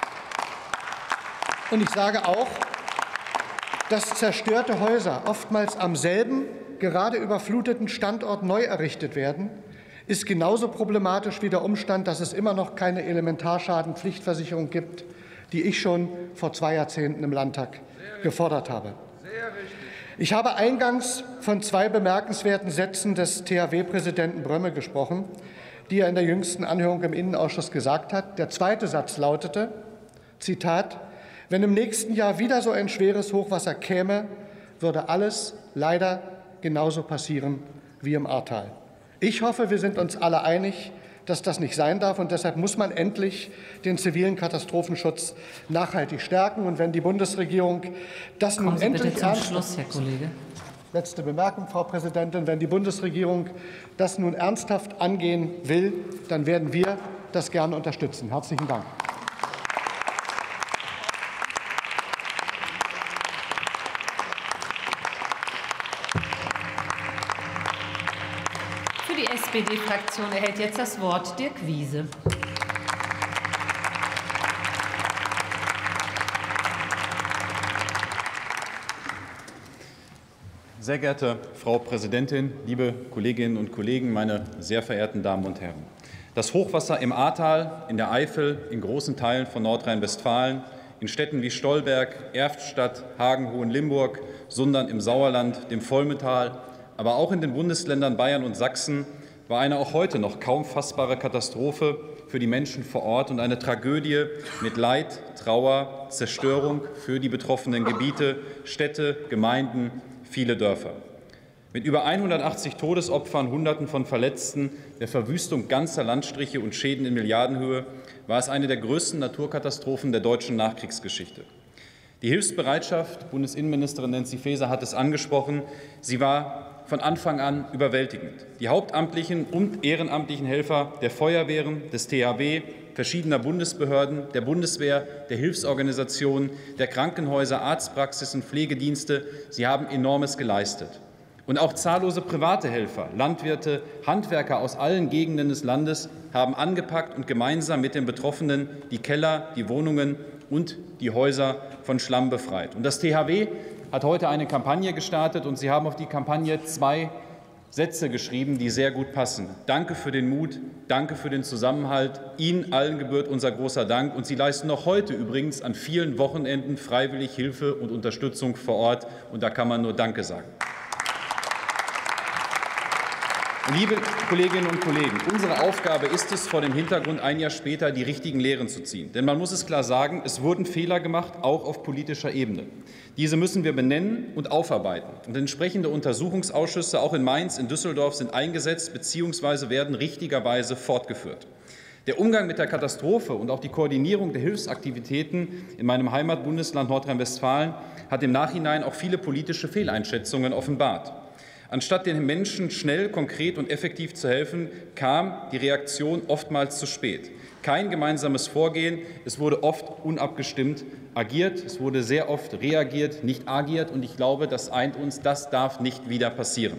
Und ich sage auch, dass zerstörte Häuser oftmals am selben, gerade überfluteten Standort neu errichtet werden, ist genauso problematisch wie der Umstand, dass es immer noch keine Elementarschadenpflichtversicherung gibt, die ich schon vor zwei Jahrzehnten im Landtag gefordert habe. Ich habe eingangs von zwei bemerkenswerten Sätzen des T H W-Präsidenten Brömme gesprochen, die er in der jüngsten Anhörung im Innenausschuss gesagt hat. Der zweite Satz lautete, Zitat, wenn im nächsten Jahr wieder so ein schweres Hochwasser käme, würde alles leider genauso passieren wie im Ahrtal. Ich hoffe, wir sind uns alle einig, dass das nicht sein darf, und deshalb muss man endlich den zivilen Katastrophenschutz nachhaltig stärken. Und wenn die Bundesregierung das nun endlich ernst Schluss, Herr Kollege. Letzte Bemerkung, Frau Präsidentin. Wenn die Bundesregierung das nun ernsthaft angehen will, dann werden wir das gerne unterstützen. Herzlichen Dank. Für die S P D-Fraktion erhält jetzt das Wort Dirk Wiese. Sehr geehrte Frau Präsidentin, liebe Kolleginnen und Kollegen, meine sehr verehrten Damen und Herren! Das Hochwasser im Ahrtal, in der Eifel, in großen Teilen von Nordrhein-Westfalen, in Städten wie Stolberg, Erftstadt, Hagen, Hohenlimburg, Sundern im Sauerland, dem Volmetal, aber auch in den Bundesländern Bayern und Sachsen war eine auch heute noch kaum fassbare Katastrophe für die Menschen vor Ort und eine Tragödie mit Leid, Trauer, Zerstörung für die betroffenen Gebiete, Städte, Gemeinden, viele Dörfer. Mit über hundertachtzig Todesopfern, Hunderten von Verletzten, der Verwüstung ganzer Landstriche und Schäden in Milliardenhöhe war es eine der größten Naturkatastrophen der deutschen Nachkriegsgeschichte. Die Hilfsbereitschaft, Bundesinnenministerin Nancy Faeser hat es angesprochen, sie war von Anfang an überwältigend. Die hauptamtlichen und ehrenamtlichen Helfer der Feuerwehren, des T H W, verschiedener Bundesbehörden, der Bundeswehr, der Hilfsorganisationen, der Krankenhäuser, Arztpraxisen, Pflegedienste, sie haben Enormes geleistet. Und auch zahllose private Helfer, Landwirte, Handwerker aus allen Gegenden des Landes haben angepackt und gemeinsam mit den Betroffenen die Keller, die Wohnungen und die Häuser von Schlamm befreit. Und das T H W hat heute eine Kampagne gestartet, und Sie haben auf die Kampagne zwei Sätze geschrieben, die sehr gut passen. Danke für den Mut, danke für den Zusammenhalt. Ihnen allen gebührt unser großer Dank. Und Sie leisten noch heute übrigens an vielen Wochenenden freiwillig Hilfe und Unterstützung vor Ort. Und da kann man nur Danke sagen. Liebe Kolleginnen und Kollegen, unsere Aufgabe ist es, vor dem Hintergrund ein Jahr später die richtigen Lehren zu ziehen. Denn man muss es klar sagen, es wurden Fehler gemacht, auch auf politischer Ebene. Diese müssen wir benennen und aufarbeiten. Und entsprechende Untersuchungsausschüsse auch in Mainz, in Düsseldorf sind eingesetzt bzw. werden richtigerweise fortgeführt. Der Umgang mit der Katastrophe und auch die Koordinierung der Hilfsaktivitäten in meinem Heimatbundesland Nordrhein-Westfalen hat im Nachhinein auch viele politische Fehleinschätzungen offenbart. Anstatt den Menschen schnell, konkret und effektiv zu helfen, kam die Reaktion oftmals zu spät. Kein gemeinsames Vorgehen, es wurde oft unabgestimmt agiert, es wurde sehr oft reagiert, nicht agiert, und ich glaube, das eint uns, das darf nicht wieder passieren.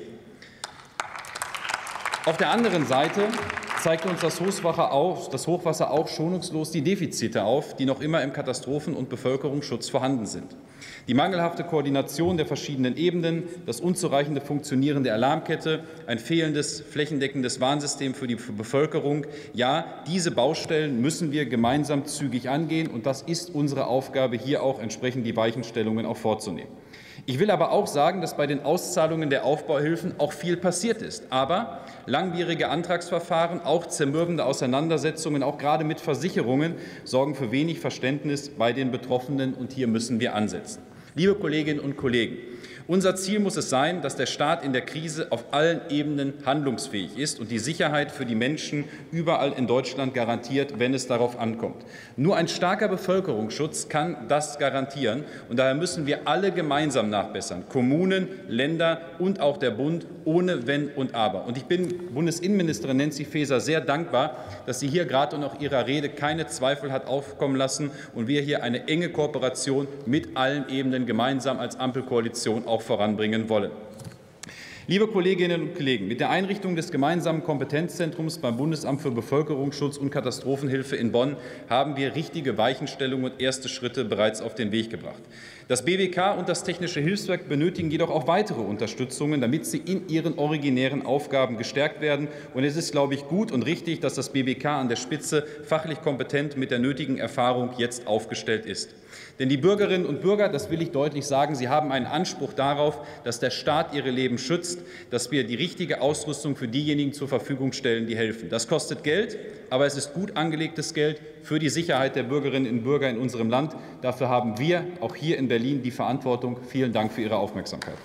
Auf der anderen Seite zeigt uns das Hochwasser auch, das Hochwasser auch schonungslos die Defizite auf, die noch immer im Katastrophen- und Bevölkerungsschutz vorhanden sind. Die mangelhafte Koordination der verschiedenen Ebenen, das unzureichende Funktionieren der Alarmkette, ein fehlendes flächendeckendes Warnsystem für die Bevölkerung. Ja, diese Baustellen müssen wir gemeinsam zügig angehen, und das ist unsere Aufgabe, hier auch entsprechend die Weichenstellungen auch vorzunehmen. Ich will aber auch sagen, dass bei den Auszahlungen der Aufbauhilfen auch viel passiert ist. Aber langwierige Antragsverfahren, auch zermürbende Auseinandersetzungen, auch gerade mit Versicherungen, sorgen für wenig Verständnis bei den Betroffenen, und hier müssen wir ansetzen. Liebe Kolleginnen und Kollegen, unser Ziel muss es sein, dass der Staat in der Krise auf allen Ebenen handlungsfähig ist und die Sicherheit für die Menschen überall in Deutschland garantiert, wenn es darauf ankommt. Nur ein starker Bevölkerungsschutz kann das garantieren, und daher müssen wir alle gemeinsam nachbessern, Kommunen, Länder und auch der Bund, ohne Wenn und Aber. Und ich bin Bundesinnenministerin Nancy Faeser sehr dankbar, dass sie hier gerade und auch ihrer Rede keine Zweifel hat aufkommen lassen und wir hier eine enge Kooperation mit allen Ebenen gemeinsam als Ampelkoalition auch voranbringen wollen. Liebe Kolleginnen und Kollegen, mit der Einrichtung des gemeinsamen Kompetenzzentrums beim Bundesamt für Bevölkerungsschutz und Katastrophenhilfe in Bonn haben wir richtige Weichenstellungen und erste Schritte bereits auf den Weg gebracht. Das B W K und das Technische Hilfswerk benötigen jedoch auch weitere Unterstützungen, damit sie in ihren originären Aufgaben gestärkt werden. Und es ist, glaube ich, gut und richtig, dass das B W K an der Spitze fachlich kompetent mit der nötigen Erfahrung jetzt aufgestellt ist. Denn die Bürgerinnen und Bürger, das will ich deutlich sagen, sie haben einen Anspruch darauf, dass der Staat ihre Leben schützt, dass wir die richtige Ausrüstung für diejenigen zur Verfügung stellen, die helfen. Das kostet Geld, aber es ist gut angelegtes Geld für die Sicherheit der Bürgerinnen und Bürger in unserem Land. Dafür haben wir auch hier in Berlin die Verantwortung. Vielen Dank für Ihre Aufmerksamkeit.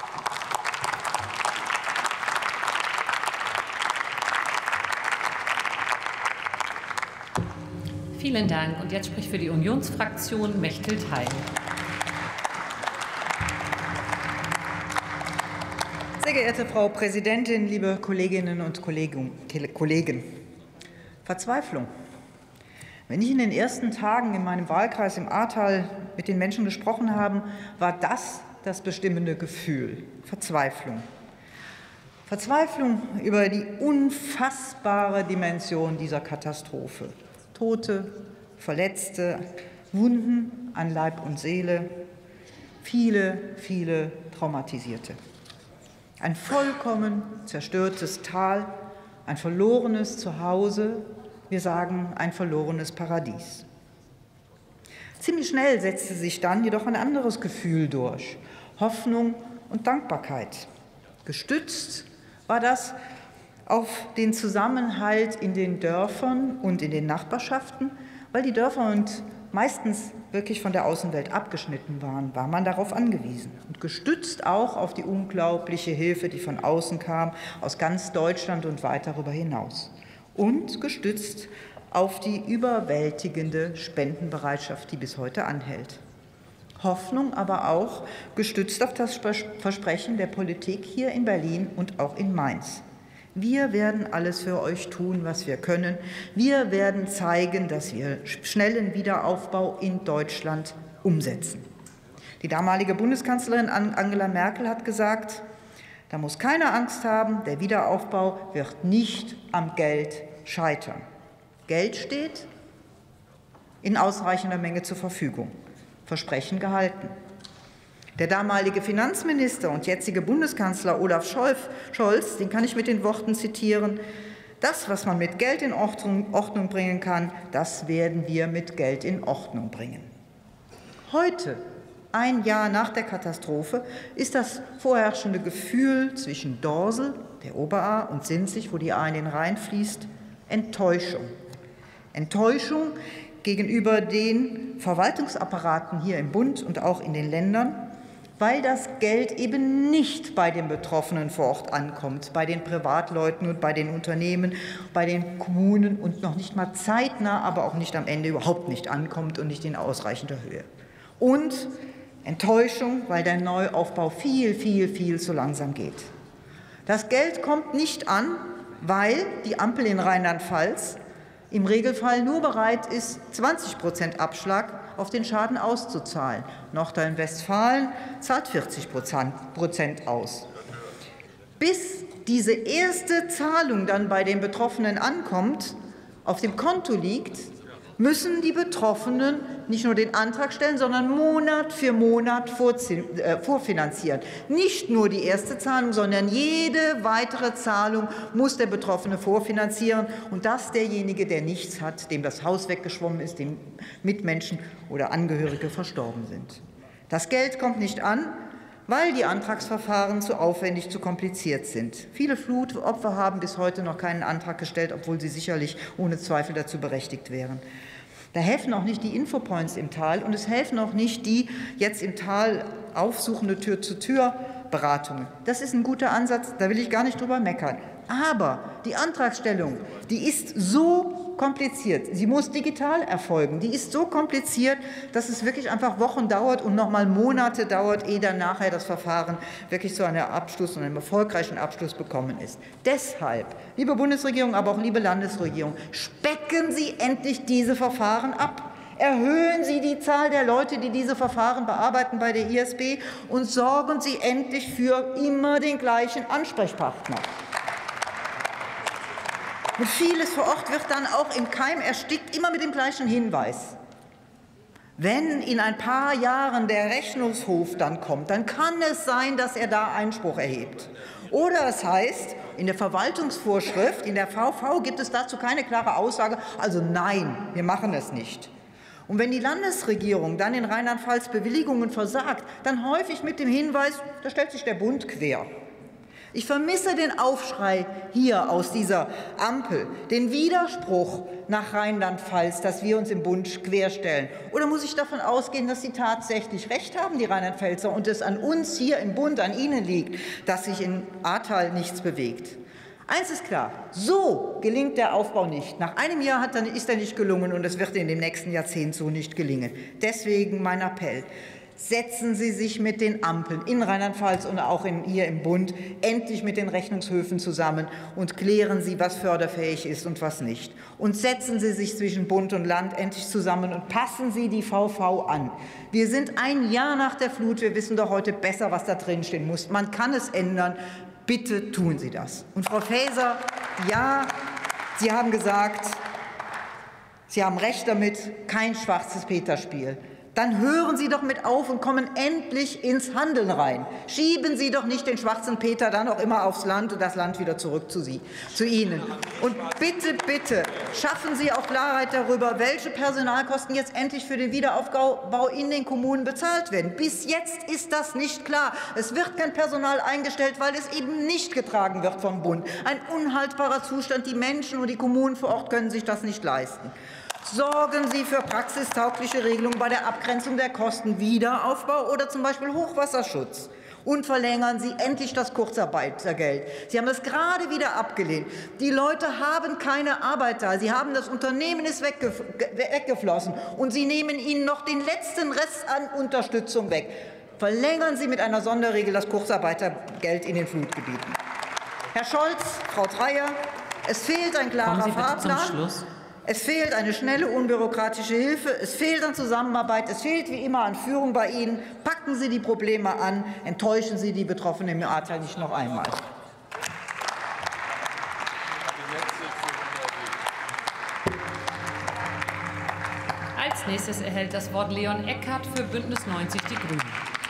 Vielen Dank. Und jetzt spricht für die Unionsfraktion Mechthild Heil. Sehr geehrte Frau Präsidentin, liebe Kolleginnen und Kollegen! Verzweiflung. Wenn ich in den ersten Tagen in meinem Wahlkreis im Ahrtal mit den Menschen gesprochen habe, war das das bestimmende Gefühl: Verzweiflung. Verzweiflung über die unfassbare Dimension dieser Katastrophe. Tote, Verletzte, Wunden an Leib und Seele, viele, viele Traumatisierte. Ein vollkommen zerstörtes Tal, ein verlorenes Zuhause, wir sagen ein verlorenes Paradies. Ziemlich schnell setzte sich dann jedoch ein anderes Gefühl durch: Hoffnung und Dankbarkeit. Gestützt war das auf den Zusammenhalt in den Dörfern und in den Nachbarschaften, weil die Dörfer und meistens wirklich von der Außenwelt abgeschnitten waren, war man darauf angewiesen. Und gestützt auch auf die unglaubliche Hilfe, die von außen kam, aus ganz Deutschland und weit darüber hinaus. Und gestützt auf die überwältigende Spendenbereitschaft, die bis heute anhält. Hoffnung aber auch gestützt auf das Versprechen der Politik hier in Berlin und auch in Mainz. Wir werden alles für euch tun, was wir können. Wir werden zeigen, dass wir schnellen Wiederaufbau in Deutschland umsetzen. Die damalige Bundeskanzlerin Angela Merkel hat gesagt, da muss keiner Angst haben, der Wiederaufbau wird nicht am Geld scheitern. Geld steht in ausreichender Menge zur Verfügung. Versprechen gehalten. Der damalige Finanzminister und jetzige Bundeskanzler Olaf Scholz, den kann ich mit den Worten zitieren: Das, was man mit Geld in Ordnung bringen kann, das werden wir mit Geld in Ordnung bringen. Heute, ein Jahr nach der Katastrophe, ist das vorherrschende Gefühl zwischen Dorsel, der Oberaar, und Sinzig, wo die Ahr in den Rhein fließt, Enttäuschung. Enttäuschung gegenüber den Verwaltungsapparaten hier im Bund und auch in den Ländern, weil das Geld eben nicht bei den Betroffenen vor Ort ankommt, bei den Privatleuten und bei den Unternehmen, bei den Kommunen und noch nicht mal zeitnah, aber auch nicht am Ende überhaupt nicht ankommt und nicht in ausreichender Höhe. Und Enttäuschung, weil der Neuaufbau viel, viel, viel zu langsam geht. Das Geld kommt nicht an, weil die Ampel in Rheinland-Pfalz im Regelfall nur bereit ist, zwanzig Prozent Abschlag auf den Schaden auszuzahlen. Nordrhein-Westfalen zahlt vierzig Prozent aus. Bis diese erste Zahlung dann bei den Betroffenen ankommt, auf dem Konto liegt, müssen die Betroffenen nicht nur den Antrag stellen, sondern Monat für Monat vorfinanzieren. Nicht nur die erste Zahlung, sondern jede weitere Zahlung muss der Betroffene vorfinanzieren, und das derjenige, der nichts hat, dem das Haus weggeschwommen ist, dem Mitmenschen oder Angehörige verstorben sind. Das Geld kommt nicht an, weil die Antragsverfahren zu aufwendig, zu kompliziert sind. Viele Flutopfer haben bis heute noch keinen Antrag gestellt, obwohl sie sicherlich ohne Zweifel dazu berechtigt wären. Da helfen auch nicht die Infopoints im Tal, und es helfen auch nicht die jetzt im Tal aufsuchende Tür-zu-Tür-Beratungen. Das ist ein guter Ansatz, da will ich gar nicht drüber meckern. Aber die Antragstellung, die ist so kompliziert. Sie muss digital erfolgen. Die ist so kompliziert, dass es wirklich einfach Wochen dauert und noch mal Monate dauert, ehe dann nachher das Verfahren wirklich zu einem Abschluss und einem erfolgreichen Abschluss bekommen ist. Deshalb, liebe Bundesregierung, aber auch liebe Landesregierung, specken Sie endlich diese Verfahren ab. Erhöhen Sie die Zahl der Leute, die diese Verfahren bearbeiten bei der I S B, und sorgen Sie endlich für immer den gleichen Ansprechpartner. Und vieles vor Ort wird dann auch im Keim erstickt, immer mit dem gleichen Hinweis. Wenn in ein paar Jahren der Rechnungshof dann kommt, dann kann es sein, dass er da Einspruch erhebt. Oder es heißt, in der Verwaltungsvorschrift, in der V V, gibt es dazu keine klare Aussage, also nein, wir machen es nicht. Und wenn die Landesregierung dann in Rheinland-Pfalz Bewilligungen versagt, dann häufig mit dem Hinweis, da stellt sich der Bund quer. Ich vermisse den Aufschrei hier aus dieser Ampel, den Widerspruch nach Rheinland-Pfalz, dass wir uns im Bund querstellen. Oder muss ich davon ausgehen, dass Sie tatsächlich recht haben, die Rheinland-Pfälzer, und es an uns hier im Bund, an Ihnen liegt, dass sich in Ahrtal nichts bewegt? Eins ist klar, so gelingt der Aufbau nicht. Nach einem Jahr hat, dann ist er nicht gelungen, und es wird in dem nächsten Jahrzehnt so nicht gelingen. Deswegen mein Appell. Setzen Sie sich mit den Ampeln in Rheinland-Pfalz und auch in, hier im Bund endlich mit den Rechnungshöfen zusammen und klären Sie, was förderfähig ist und was nicht. Und setzen Sie sich zwischen Bund und Land endlich zusammen und passen Sie die V V an. Wir sind ein Jahr nach der Flut. Wir wissen doch heute besser, was da drinstehen muss. Man kann es ändern. Bitte tun Sie das. Und Frau Faeser, ja, Sie haben gesagt, Sie haben recht damit, kein schwarzes Peterspiel. Dann hören Sie doch mit auf und kommen endlich ins Handeln rein. Schieben Sie doch nicht den schwarzen Peter dann auch immer aufs Land und das Land wieder zurück zu, Sie, zu Ihnen. Und bitte, bitte schaffen Sie auch Klarheit darüber, welche Personalkosten jetzt endlich für den Wiederaufbau in den Kommunen bezahlt werden. Bis jetzt ist das nicht klar. Es wird kein Personal eingestellt, weil es eben nicht getragen wird vom Bund. Ein unhaltbarer Zustand. Die Menschen und die Kommunen vor Ort können sich das nicht leisten. Sorgen Sie für praxistaugliche Regelungen bei der Abgrenzung der Kosten Wiederaufbau oder zum Beispiel Hochwasserschutz. Und verlängern Sie endlich das Kurzarbeitergeld. Sie haben das gerade wieder abgelehnt. Die Leute haben keine Arbeit da. Sie haben das Unternehmen ist weggeflossen. Und Sie nehmen ihnen noch den letzten Rest an Unterstützung weg. Verlängern Sie mit einer Sonderregel das Kurzarbeitergeld in den Flutgebieten. Herr Scholz, Frau Dreyer, es fehlt ein klarer Fahrplan. Es fehlt eine schnelle, unbürokratische Hilfe. Es fehlt an Zusammenarbeit. Es fehlt wie immer an Führung bei Ihnen. Packen Sie die Probleme an. Enttäuschen Sie die Betroffenen im Ahrtal nicht noch einmal. Als nächstes erhält das Wort Leon Eckhardt für Bündnis neunzig Die Grünen.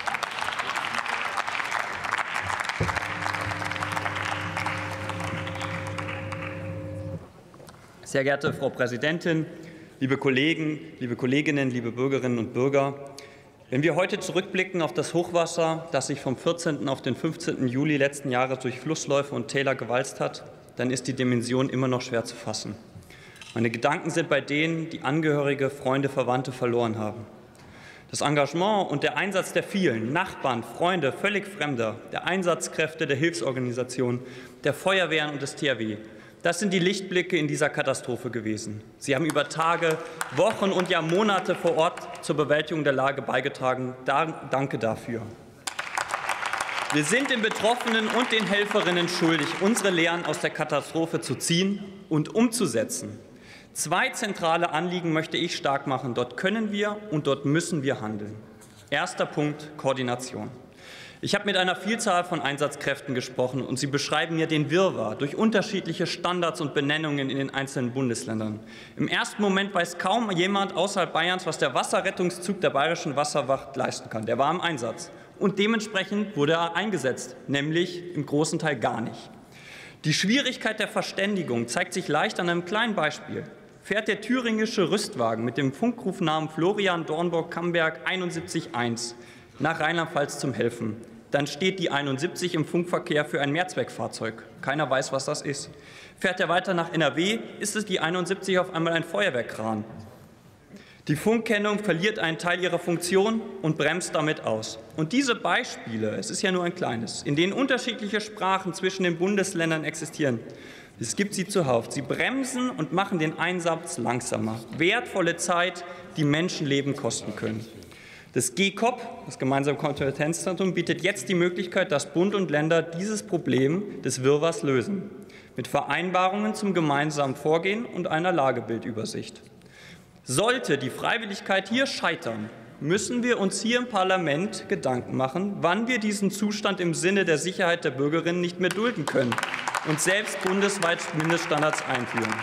Sehr geehrte Frau Präsidentin, liebe Kollegen, liebe Kolleginnen, liebe Bürgerinnen und Bürger! Wenn wir heute zurückblicken auf das Hochwasser, das sich vom vierzehnten auf den fünfzehnten Juli letzten Jahres durch Flussläufe und Täler gewalzt hat, dann ist die Dimension immer noch schwer zu fassen. Meine Gedanken sind bei denen, die Angehörige, Freunde, Verwandte verloren haben. Das Engagement und der Einsatz der vielen Nachbarn, Freunde, völlig Fremder, der Einsatzkräfte der Hilfsorganisationen, der Feuerwehren und des T H W, das sind die Lichtblicke in dieser Katastrophe gewesen. Sie haben über Tage, Wochen und ja Monate vor Ort zur Bewältigung der Lage beigetragen. Danke dafür. Wir sind den Betroffenen und den Helferinnen schuldig, unsere Lehren aus der Katastrophe zu ziehen und umzusetzen. Zwei zentrale Anliegen möchte ich stark machen. Dort können wir und dort müssen wir handeln. Erster Punkt: Koordination. Ich habe mit einer Vielzahl von Einsatzkräften gesprochen, und sie beschreiben mir den Wirrwarr durch unterschiedliche Standards und Benennungen in den einzelnen Bundesländern. Im ersten Moment weiß kaum jemand außerhalb Bayerns, was der Wasserrettungszug der Bayerischen Wasserwacht leisten kann. Der war im Einsatz, und dementsprechend wurde er eingesetzt, nämlich im großen Teil gar nicht. Die Schwierigkeit der Verständigung zeigt sich leicht an einem kleinen Beispiel. Fährt der thüringische Rüstwagen mit dem Funkrufnamen Florian Dornburg-Camberg einundsiebzig eins nach Rheinland-Pfalz zum Helfen, dann steht die einundsiebzig im Funkverkehr für ein Mehrzweckfahrzeug. Keiner weiß, was das ist. Fährt er weiter nach N R W, ist es die einundsiebzig auf einmal ein Feuerwehrkran. Die Funkkennung verliert einen Teil ihrer Funktion und bremst damit aus. Und diese Beispiele, es ist ja nur ein kleines, in denen unterschiedliche Sprachen zwischen den Bundesländern existieren, es gibt sie zuhauf. Sie bremsen und machen den Einsatz langsamer. Wertvolle Zeit, die Menschenleben kosten können. Das G K O P, das Gemeinsame Kompetenzzentrum, bietet jetzt die Möglichkeit, dass Bund und Länder dieses Problem des Wirrwarrs lösen, mit Vereinbarungen zum gemeinsamen Vorgehen und einer Lagebildübersicht. Sollte die Freiwilligkeit hier scheitern, müssen wir uns hier im Parlament Gedanken machen, wann wir diesen Zustand im Sinne der Sicherheit der Bürgerinnen nicht mehr dulden können und selbst bundesweit Mindeststandards einführen.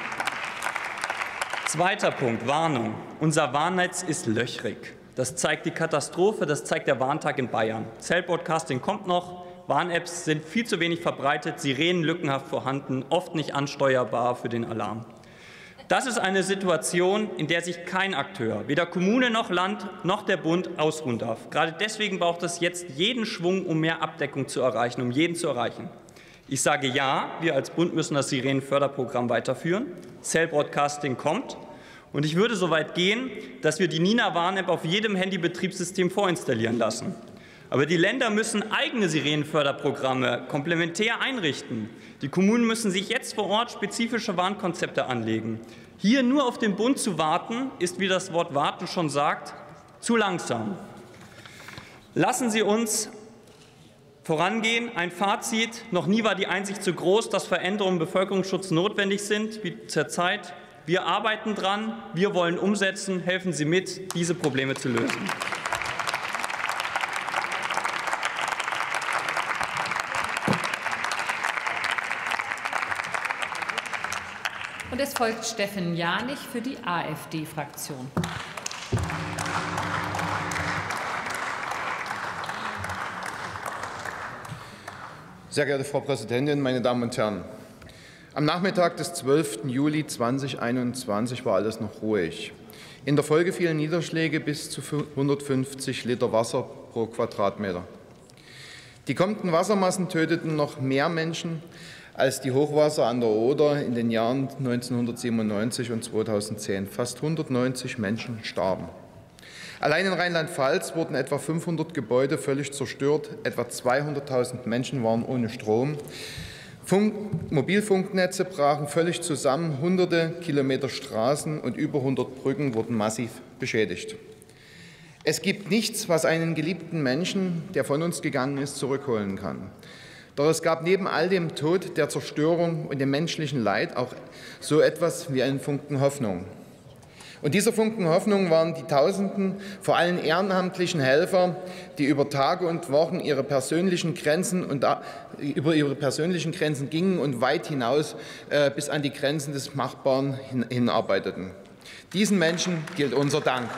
Zweiter Punkt: Warnung. Unser Warnnetz ist löchrig. Das zeigt die Katastrophe, das zeigt der Warntag in Bayern. Cell-Broadcasting kommt noch, Warn-Apps sind viel zu wenig verbreitet, Sirenen lückenhaft vorhanden, oft nicht ansteuerbar für den Alarm. Das ist eine Situation, in der sich kein Akteur, weder Kommune noch Land noch der Bund, ausruhen darf. Gerade deswegen braucht es jetzt jeden Schwung, um mehr Abdeckung zu erreichen, um jeden zu erreichen. Ich sage ja, wir als Bund müssen das Sirenenförderprogramm weiterführen. Cell-Broadcasting kommt. Und ich würde so weit gehen, dass wir die Nina-Warn-App auf jedem Handybetriebssystem vorinstallieren lassen. Aber die Länder müssen eigene Sirenenförderprogramme komplementär einrichten. Die Kommunen müssen sich jetzt vor Ort spezifische Warnkonzepte anlegen. Hier nur auf den Bund zu warten, ist, wie das Wort warten schon sagt, zu langsam. Lassen Sie uns vorangehen. Ein Fazit: Noch nie war die Einsicht so groß, dass Veränderungen im Bevölkerungsschutz notwendig sind wie zurzeit. Wir arbeiten dran, wir wollen umsetzen. Helfen Sie mit, diese Probleme zu lösen. Und es folgt Steffen Janich für die AfD-Fraktion. Sehr geehrte Frau Präsidentin, meine Damen und Herren! Am Nachmittag des zwölften Juli zweitausendeinundzwanzig war alles noch ruhig. In der Folge fielen Niederschläge bis zu hundertfünfzig Liter Wasser pro Quadratmeter. Die kommenden Wassermassen töteten noch mehr Menschen als die Hochwasser an der Oder in den Jahren neunzehnhundertsiebenundneunzig und zweitausendzehn. Fast hundertneunzig Menschen starben. Allein in Rheinland-Pfalz wurden etwa fünfhundert Gebäude völlig zerstört, etwa zweihunderttausend Menschen waren ohne Strom. Funk, Mobilfunknetze brachen völlig zusammen, hunderte Kilometer Straßen und über hundert Brücken wurden massiv beschädigt. Es gibt nichts, was einen geliebten Menschen, der von uns gegangen ist, zurückholen kann. Doch es gab neben all dem Tod, der Zerstörung und dem menschlichen Leid auch so etwas wie einen Funken Hoffnung. Und dieser Funken Hoffnung waren die Tausenden, vor allem ehrenamtlichen Helfer, die über Tage und Wochen ihre persönlichen Grenzen und über ihre persönlichen Grenzen gingen und weit hinaus äh, bis an die Grenzen des Machbaren hin, hinarbeiteten. Diesen Menschen gilt unser Dank.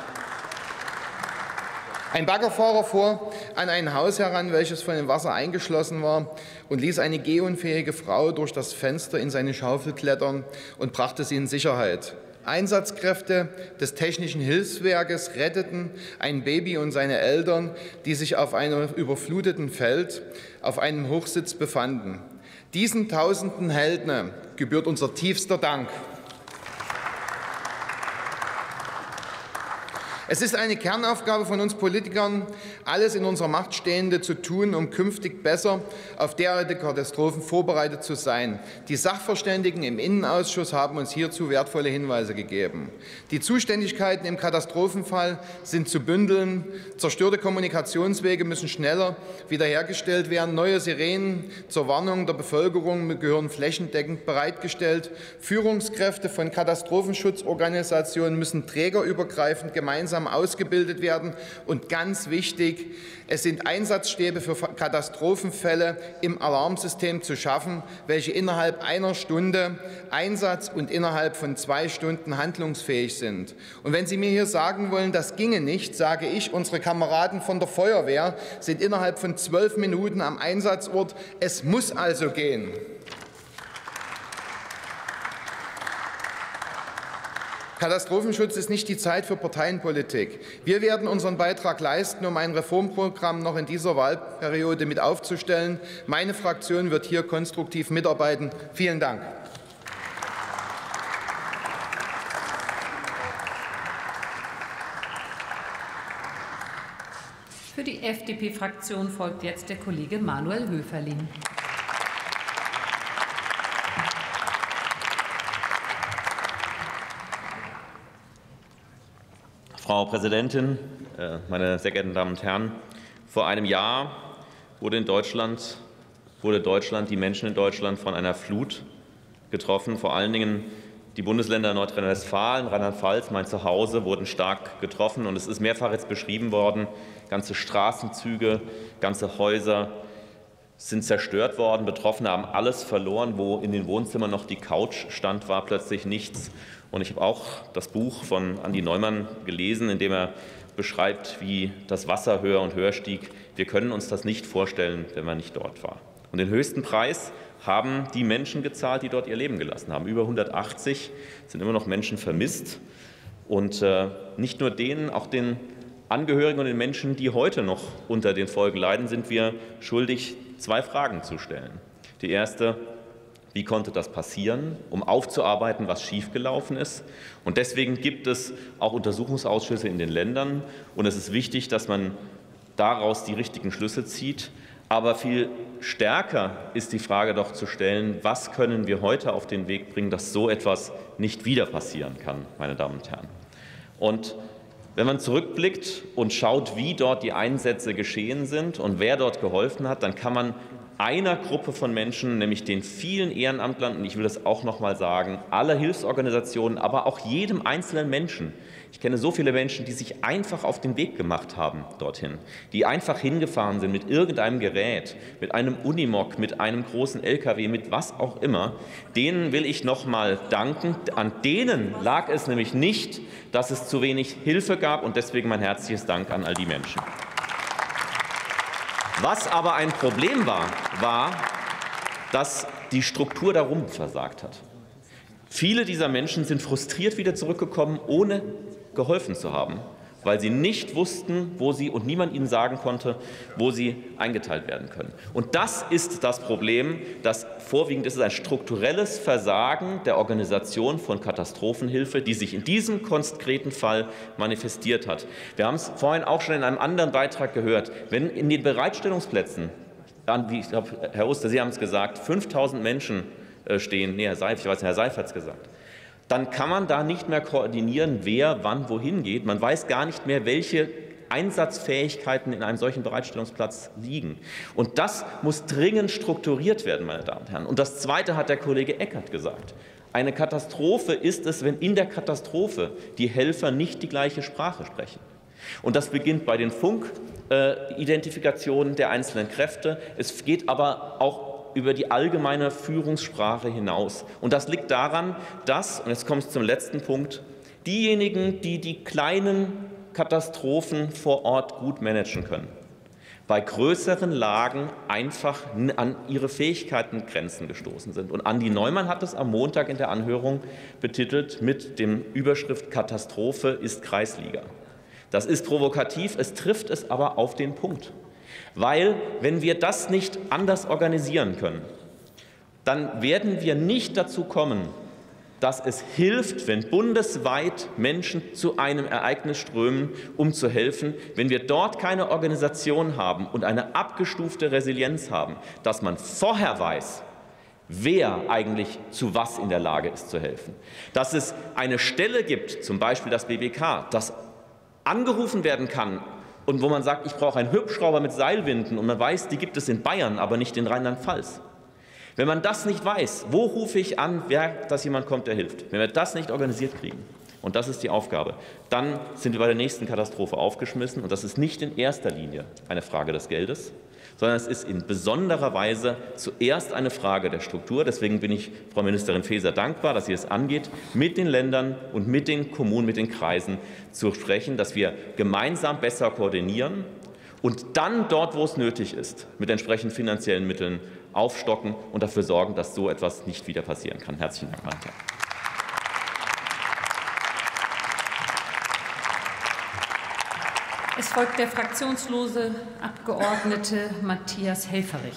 Ein Baggerfahrer fuhr an ein Haus heran, welches von dem Wasser eingeschlossen war, und ließ eine gehunfähige Frau durch das Fenster in seine Schaufel klettern und brachte sie in Sicherheit. Einsatzkräfte des Technischen Hilfswerkes retteten ein Baby und seine Eltern, die sich auf einem überfluteten Feld auf einem Hochsitz befanden. Diesen tausenden Helden gebührt unser tiefster Dank. Es ist eine Kernaufgabe von uns Politikern, alles in unserer Macht Stehende zu tun, um künftig besser auf derartige Katastrophen vorbereitet zu sein. Die Sachverständigen im Innenausschuss haben uns hierzu wertvolle Hinweise gegeben. Die Zuständigkeiten im Katastrophenfall sind zu bündeln. Zerstörte Kommunikationswege müssen schneller wiederhergestellt werden. Neue Sirenen zur Warnung der Bevölkerung gehören flächendeckend bereitgestellt. Führungskräfte von Katastrophenschutzorganisationen müssen trägerübergreifend gemeinsam ausgebildet werden. Und ganz wichtig, es sind Einsatzstäbe für Katastrophenfälle im Alarmsystem zu schaffen, welche innerhalb einer Stunde Einsatz und innerhalb von zwei Stunden handlungsfähig sind. Und wenn Sie mir hier sagen wollen, das ginge nicht, sage ich, unsere Kameraden von der Feuerwehr sind innerhalb von zwölf Minuten am Einsatzort. Es muss also gehen. Katastrophenschutz ist nicht die Zeit für Parteienpolitik. Wir werden unseren Beitrag leisten, um ein Reformprogramm noch in dieser Wahlperiode mit aufzustellen. Meine Fraktion wird hier konstruktiv mitarbeiten. Vielen Dank. Für die F D P-Fraktion folgt jetzt der Kollege Manuel Höferlin. Frau Präsidentin, meine sehr geehrten Damen und Herren! Vor einem Jahr wurde in Deutschland, wurde Deutschland, die Menschen in Deutschland von einer Flut getroffen. Vor allen Dingen die Bundesländer Nordrhein-Westfalen, Rheinland-Pfalz, mein Zuhause, wurden stark getroffen. Und es ist mehrfach jetzt beschrieben worden, ganze Straßenzüge, ganze Häuser sind zerstört worden. Betroffene haben alles verloren. Wo in den Wohnzimmern noch die Couch stand, war plötzlich nichts. Und ich habe auch das Buch von Andi Neumann gelesen, in dem er beschreibt, wie das Wasser höher und höher stieg. Wir können uns das nicht vorstellen, wenn man nicht dort war. Und den höchsten Preis haben die Menschen gezahlt, die dort ihr Leben gelassen haben. Über hundertachtzig sind immer noch Menschen vermisst. Und äh, nicht nur denen, auch den Angehörigen und den Menschen, die heute noch unter den Folgen leiden, sind wir schuldig, zwei Fragen zu stellen. Die erste: Wie konnte das passieren, um aufzuarbeiten, was schiefgelaufen ist? Und deswegen gibt es auch Untersuchungsausschüsse in den Ländern. Und es ist wichtig, dass man daraus die richtigen Schlüsse zieht. Aber viel stärker ist die Frage doch zu stellen, was können wir heute auf den Weg bringen, dass so etwas nicht wieder passieren kann, meine Damen und Herren. Und wenn man zurückblickt und schaut, wie dort die Einsätze geschehen sind und wer dort geholfen hat, dann kann man einer Gruppe von Menschen, nämlich den vielen Ehrenamtlern, und ich will das auch noch mal sagen, aller Hilfsorganisationen, aber auch jedem einzelnen Menschen. Ich kenne so viele Menschen, die sich einfach auf den Weg gemacht haben dorthin, die einfach hingefahren sind mit irgendeinem Gerät, mit einem Unimog, mit einem großen L K W, mit was auch immer. Denen will ich noch mal danken. An denen lag es nämlich nicht, dass es zu wenig Hilfe gab, und deswegen mein herzliches Dank an all die Menschen. Was aber ein Problem war, war, dass die Struktur darum versagt hat. Viele dieser Menschen sind frustriert wieder zurückgekommen, ohne geholfen zu haben, weil sie nicht wussten, wo sie und niemand ihnen sagen konnte, wo sie eingeteilt werden können. Und das ist das Problem, das vorwiegend ist es ein strukturelles Versagen der Organisation von Katastrophenhilfe, die sich in diesem konkreten Fall manifestiert hat. Wir haben es vorhin auch schon in einem anderen Beitrag gehört. Wenn in den Bereitstellungsplätzen, wie ich glaube, Herr Oster, Sie haben es gesagt, fünftausend Menschen stehen, nee, Herr Seif, ich weiß nicht, Herr Seif hat es gesagt, dann kann man da nicht mehr koordinieren, wer wann wohin geht. Man weiß gar nicht mehr, welche Einsatzfähigkeiten in einem solchen Bereitstellungsplatz liegen. Und das muss dringend strukturiert werden, meine Damen und Herren. Und das Zweite hat der Kollege Eckert gesagt. Eine Katastrophe ist es, wenn in der Katastrophe die Helfer nicht die gleiche Sprache sprechen. Und das beginnt bei den Funkidentifikationen der einzelnen Kräfte. Es geht aber auch über die allgemeine Führungssprache hinaus. Und das liegt daran, dass, und jetzt kommt es zum letzten Punkt, diejenigen, die die kleinen Katastrophen vor Ort gut managen können, bei größeren Lagen einfach an ihre Fähigkeitengrenzen gestoßen sind. Und Andi Neumann hat es am Montag in der Anhörung betitelt mit dem Überschrift Katastrophe ist Kreisliga. Das ist provokativ, es trifft es aber auf den Punkt. Weil, wenn wir das nicht anders organisieren können, dann werden wir nicht dazu kommen, dass es hilft, wenn bundesweit Menschen zu einem Ereignis strömen, um zu helfen, wenn wir dort keine Organisation haben und eine abgestufte Resilienz haben, dass man vorher weiß, wer eigentlich zu was in der Lage ist zu helfen. Dass es eine Stelle gibt, zum Beispiel das B B K, das angerufen werden kann, und wo man sagt, ich brauche einen Hubschrauber mit Seilwinden, und man weiß, die gibt es in Bayern, aber nicht in Rheinland-Pfalz. Wenn man das nicht weiß, wo rufe ich an, wer, dass jemand kommt, der hilft? Wenn wir das nicht organisiert kriegen, und das ist die Aufgabe, dann sind wir bei der nächsten Katastrophe aufgeschmissen. Und das ist nicht in erster Linie eine Frage des Geldes, sondern es ist in besonderer Weise zuerst eine Frage der Struktur. Deswegen bin ich Frau Ministerin Faeser dankbar, dass sie es angeht, mit den Ländern und mit den Kommunen, mit den Kreisen zu sprechen, dass wir gemeinsam besser koordinieren und dann dort, wo es nötig ist, mit entsprechenden finanziellen Mitteln aufstocken und dafür sorgen, dass so etwas nicht wieder passieren kann. Herzlichen Dank, meine Damen und Herren. Es folgt der fraktionslose Abgeordnete Matthias Helfferich.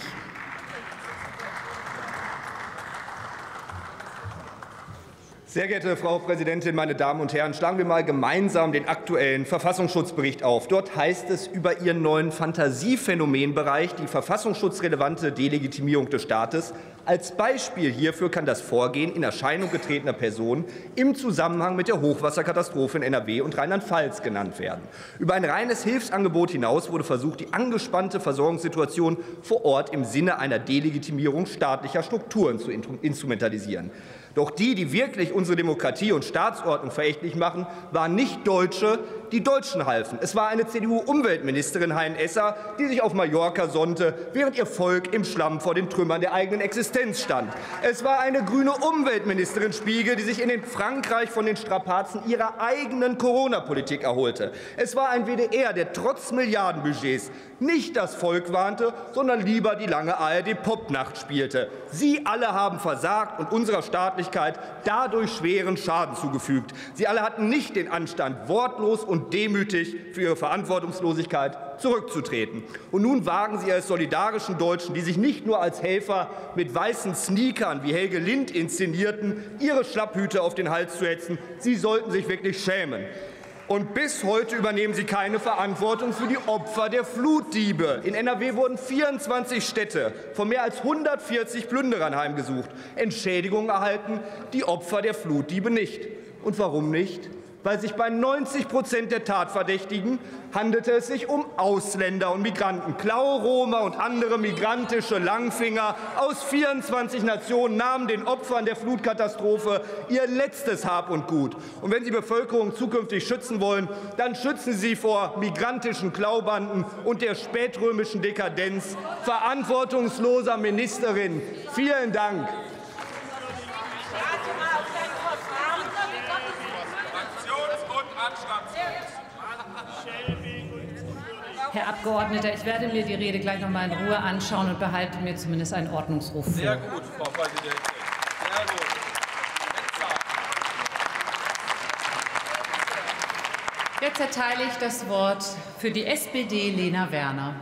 Sehr geehrte Frau Präsidentin, meine Damen und Herren, schlagen wir mal gemeinsam den aktuellen Verfassungsschutzbericht auf. Dort heißt es über Ihren neuen Fantasiephänomenbereich, die verfassungsschutzrelevante Delegitimierung des Staates. Als Beispiel hierfür kann das Vorgehen in Erscheinung getretener Personen im Zusammenhang mit der Hochwasserkatastrophe in N R W und Rheinland-Pfalz genannt werden. Über ein reines Hilfsangebot hinaus wurde versucht, die angespannte Versorgungssituation vor Ort im Sinne einer Delegitimierung staatlicher Strukturen zu instrumentalisieren. Doch die, die wirklich unsere Demokratie und Staatsordnung verächtlich machen, waren nicht Deutsche, die Deutschen halfen. Es war eine C D U-Umweltministerin Hein-Esser, die sich auf Mallorca sonnte, während ihr Volk im Schlamm vor den Trümmern der eigenen Existenz stand. Es war eine grüne Umweltministerin Spiegel, die sich in Frankreich von den Strapazen ihrer eigenen Corona-Politik erholte. Es war ein W D R, der trotz Milliardenbudgets nicht das Volk warnte, sondern lieber die lange A R D-Popnacht spielte. Sie alle haben versagt und unserer Staatlichkeit dadurch schweren Schaden zugefügt. Sie alle hatten nicht den Anstand, wortlos und demütig für ihre Verantwortungslosigkeit zurückzutreten. Und nun wagen Sie als solidarischen Deutschen, die sich nicht nur als Helfer mit weißen Sneakern wie Helge Lind inszenierten, ihre Schlapphüte auf den Hals zu hetzen. Sie sollten sich wirklich schämen. Und bis heute übernehmen Sie keine Verantwortung für die Opfer der Flutdiebe. In N R W wurden vierundzwanzig Städte von mehr als hundertvierzig Plünderern heimgesucht. Entschädigungen erhalten die Opfer der Flutdiebe nicht. Und warum nicht? Weil sich bei neunzig Prozent der Tatverdächtigen handelte es sich um Ausländer und Migranten. Klau, Roma und andere migrantische Langfinger aus vierundzwanzig Nationen nahmen den Opfern der Flutkatastrophe ihr letztes Hab und Gut. Und wenn Sie die Bevölkerung zukünftig schützen wollen, dann schützen Sie sie vor migrantischen Klaubanden und der spätrömischen Dekadenz verantwortungsloser Ministerinnen. Vielen Dank. Herr Abgeordneter, ich werde mir die Rede gleich noch mal in Ruhe anschauen und behalte mir zumindest einen Ordnungsruf vor. Sehr gut, Frau Präsidentin. Sehr gut. Jetzt erteile ich das Wort für die S P D Lena Werner.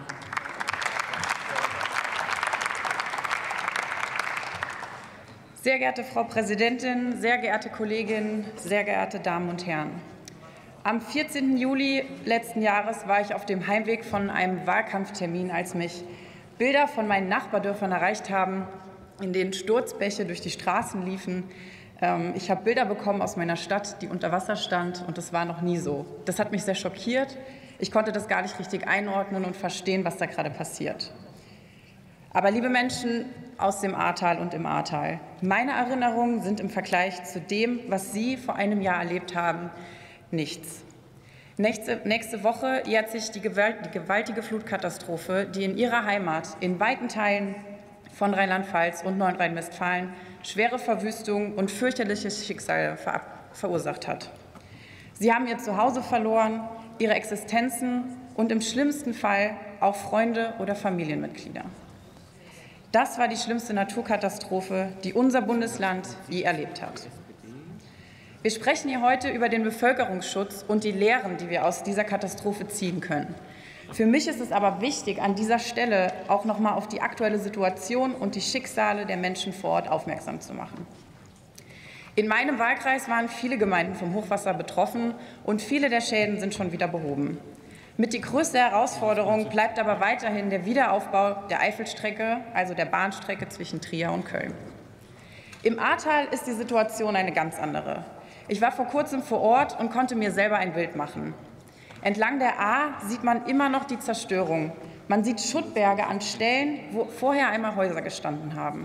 Sehr geehrte Frau Präsidentin, sehr geehrte Kolleginnen, sehr geehrte Damen und Herren! Am vierzehnten Juli letzten Jahres war ich auf dem Heimweg von einem Wahlkampftermin, als mich Bilder von meinen Nachbardörfern erreicht haben, in denen Sturzbäche durch die Straßen liefen. Ich habe Bilder bekommen aus meiner Stadt, die unter Wasser stand, und das war noch nie so. Das hat mich sehr schockiert. Ich konnte das gar nicht richtig einordnen und verstehen, was da gerade passiert. Aber liebe Menschen aus dem Ahrtal und im Ahrtal, meine Erinnerungen sind im Vergleich zu dem, was Sie vor einem Jahr erlebt haben, nichts. Nächste, nächste Woche jährt sich die gewaltige Flutkatastrophe, die in Ihrer Heimat in weiten Teilen von Rheinland-Pfalz und Nordrhein-Westfalen schwere Verwüstung und fürchterliche Schicksale ver verursacht hat. Sie haben Ihr Zuhause verloren, Ihre Existenzen und im schlimmsten Fall auch Freunde oder Familienmitglieder. Das war die schlimmste Naturkatastrophe, die unser Bundesland je erlebt hat. Wir sprechen hier heute über den Bevölkerungsschutz und die Lehren, die wir aus dieser Katastrophe ziehen können. Für mich ist es aber wichtig, an dieser Stelle auch noch mal auf die aktuelle Situation und die Schicksale der Menschen vor Ort aufmerksam zu machen. In meinem Wahlkreis waren viele Gemeinden vom Hochwasser betroffen und viele der Schäden sind schon wieder behoben. Mit die größte Herausforderung bleibt aber weiterhin der Wiederaufbau der Eifelstrecke, also der Bahnstrecke zwischen Trier und Köln. Im Ahrtal ist die Situation eine ganz andere. Ich war vor kurzem vor Ort und konnte mir selber ein Bild machen. Entlang der Ahr sieht man immer noch die Zerstörung. Man sieht Schuttberge an Stellen, wo vorher einmal Häuser gestanden haben.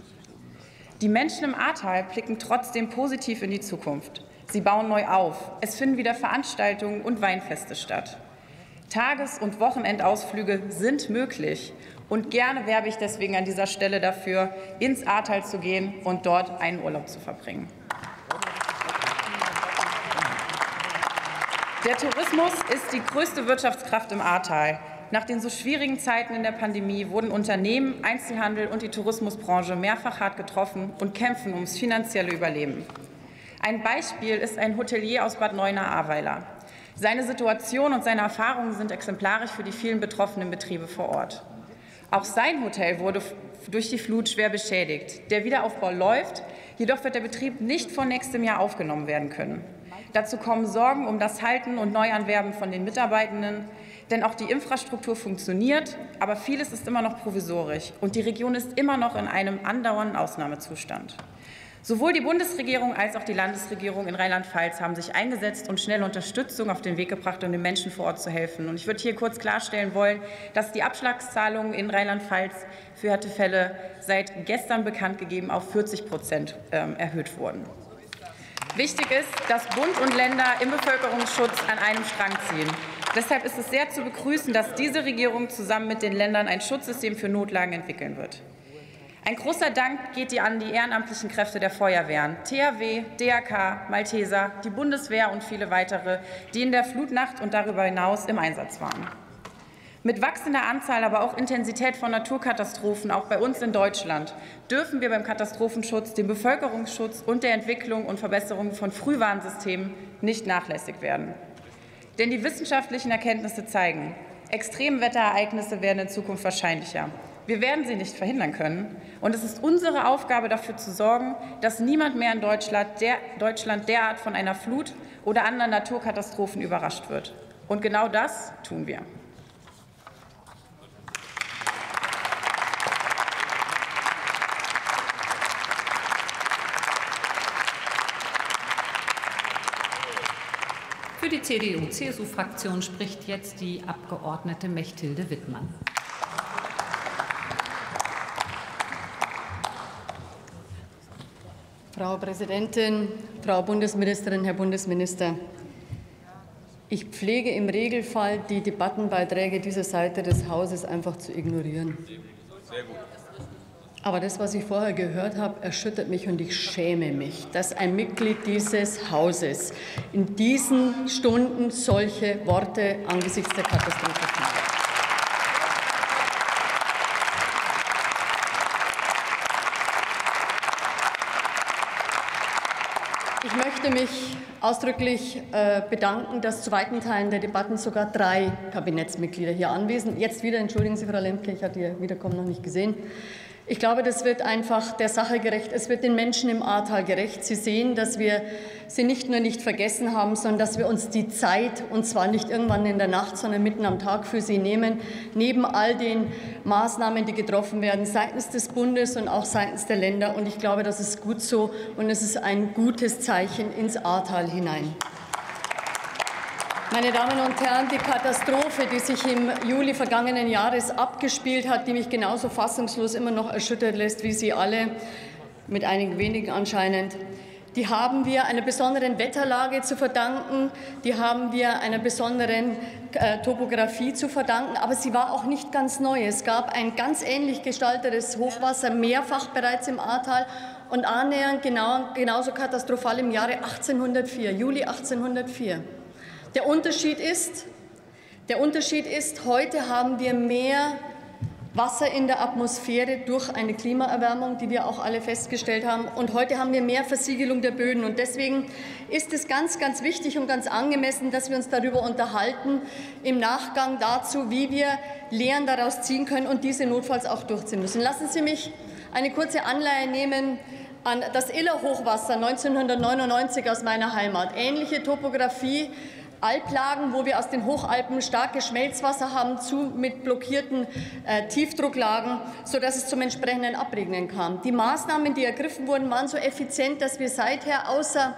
Die Menschen im Ahrtal blicken trotzdem positiv in die Zukunft. Sie bauen neu auf. Es finden wieder Veranstaltungen und Weinfeste statt. Tages- und Wochenendausflüge sind möglich. Und gerne werbe ich deswegen an dieser Stelle dafür, ins Ahrtal zu gehen und dort einen Urlaub zu verbringen. Der Tourismus ist die größte Wirtschaftskraft im Ahrtal. Nach den so schwierigen Zeiten in der Pandemie wurden Unternehmen, Einzelhandel und die Tourismusbranche mehrfach hart getroffen und kämpfen ums finanzielle Überleben. Ein Beispiel ist ein Hotelier aus Bad Neuenahr-Ahrweiler. Seine Situation und seine Erfahrungen sind exemplarisch für die vielen betroffenen Betriebe vor Ort. Auch sein Hotel wurde durch die Flut schwer beschädigt. Der Wiederaufbau läuft, jedoch wird der Betrieb nicht vor nächstem Jahr aufgenommen werden können. Dazu kommen Sorgen um das Halten und Neuanwerben von den Mitarbeitenden, denn auch die Infrastruktur funktioniert, aber vieles ist immer noch provisorisch und die Region ist immer noch in einem andauernden Ausnahmezustand. Sowohl die Bundesregierung als auch die Landesregierung in Rheinland-Pfalz haben sich eingesetzt und schnelle Unterstützung auf den Weg gebracht, um den Menschen vor Ort zu helfen. Und ich würde hier kurz klarstellen wollen, dass die Abschlagszahlungen in Rheinland-Pfalz für Härtefälle seit gestern bekannt gegeben auf vierzig Prozent erhöht wurden. Wichtig ist, dass Bund und Länder im Bevölkerungsschutz an einem Strang ziehen. Deshalb ist es sehr zu begrüßen, dass diese Regierung zusammen mit den Ländern ein Schutzsystem für Notlagen entwickeln wird. Ein großer Dank geht an die ehrenamtlichen Kräfte der Feuerwehren, T H W, D R K, Malteser, die Bundeswehr und viele weitere, die in der Flutnacht und darüber hinaus im Einsatz waren. Mit wachsender Anzahl, aber auch Intensität von Naturkatastrophen, auch bei uns in Deutschland, dürfen wir beim Katastrophenschutz, dem Bevölkerungsschutz und der Entwicklung und Verbesserung von Frühwarnsystemen nicht nachlässig werden. Denn die wissenschaftlichen Erkenntnisse zeigen, Extremwetterereignisse werden in Zukunft wahrscheinlicher. Wir werden sie nicht verhindern können. Und es ist unsere Aufgabe, dafür zu sorgen, dass niemand mehr in Deutschland, der, Deutschland derart von einer Flut oder anderen Naturkatastrophen überrascht wird. Und genau das tun wir. Für die C D U C S U-Fraktion spricht jetzt die Abgeordnete Mechthilde Wittmann. Frau Präsidentin, Frau Bundesministerin, Herr Bundesminister! Ich pflege im Regelfall, die Debattenbeiträge dieser Seite des Hauses einfach zu ignorieren. Sehr gut. Aber das, was ich vorher gehört habe, erschüttert mich und ich schäme mich, dass ein Mitglied dieses Hauses in diesen Stunden solche Worte angesichts der Katastrophe findet. möchte mich ausdrücklich äh, bedanken, dass zu weiten Teilen der Debatten sogar drei Kabinettsmitglieder hier anwesend sind. Jetzt wieder, entschuldigen Sie, Frau Lemke, ich hatte Ihr Wiederkommen noch nicht gesehen. Ich glaube, das wird einfach der Sache gerecht. Es wird den Menschen im Ahrtal gerecht. Sie sehen, dass wir sie nicht nur nicht vergessen haben, sondern dass wir uns die Zeit, und zwar nicht irgendwann in der Nacht, sondern mitten am Tag für sie nehmen, neben all den Maßnahmen, die getroffen werden, seitens des Bundes und auch seitens der Länder. Und ich glaube, das ist gut so und es ist ein gutes Zeichen ins Ahrtal hinein. Meine Damen und Herren, die Katastrophe, die sich im Juli vergangenen Jahres abgespielt hat, die mich genauso fassungslos immer noch erschüttert lässt wie Sie alle, mit einigen wenigen anscheinend, die haben wir einer besonderen Wetterlage zu verdanken, die haben wir einer besonderen äh, Topografie zu verdanken, aber sie war auch nicht ganz neu. Es gab ein ganz ähnlich gestaltetes Hochwasser mehrfach bereits im Ahrtal und annähernd genau, genauso katastrophal im Jahre achtzehnhundertvier, Juli achtzehnhundertvier. Der Unterschied ist, der Unterschied ist, heute haben wir mehr Wasser in der Atmosphäre durch eine Klimaerwärmung, die wir auch alle festgestellt haben. Und heute haben wir mehr Versiegelung der Böden. Und deswegen ist es ganz, ganz wichtig und ganz angemessen, dass wir uns darüber unterhalten, im Nachgang dazu, wie wir Lehren daraus ziehen können und diese notfalls auch durchziehen müssen. Lassen Sie mich eine kurze Anleihe nehmen an das Iller-Hochwasser neunzehnhundertneunundneunzig aus meiner Heimat. Ähnliche Topografie, Alplagen, wo wir aus den Hochalpen starkes Schmelzwasser haben, zu mit blockierten äh, Tiefdrucklagen, sodass es zum entsprechenden Abregnen kam. Die Maßnahmen, die ergriffen wurden, waren so effizient, dass wir seither außer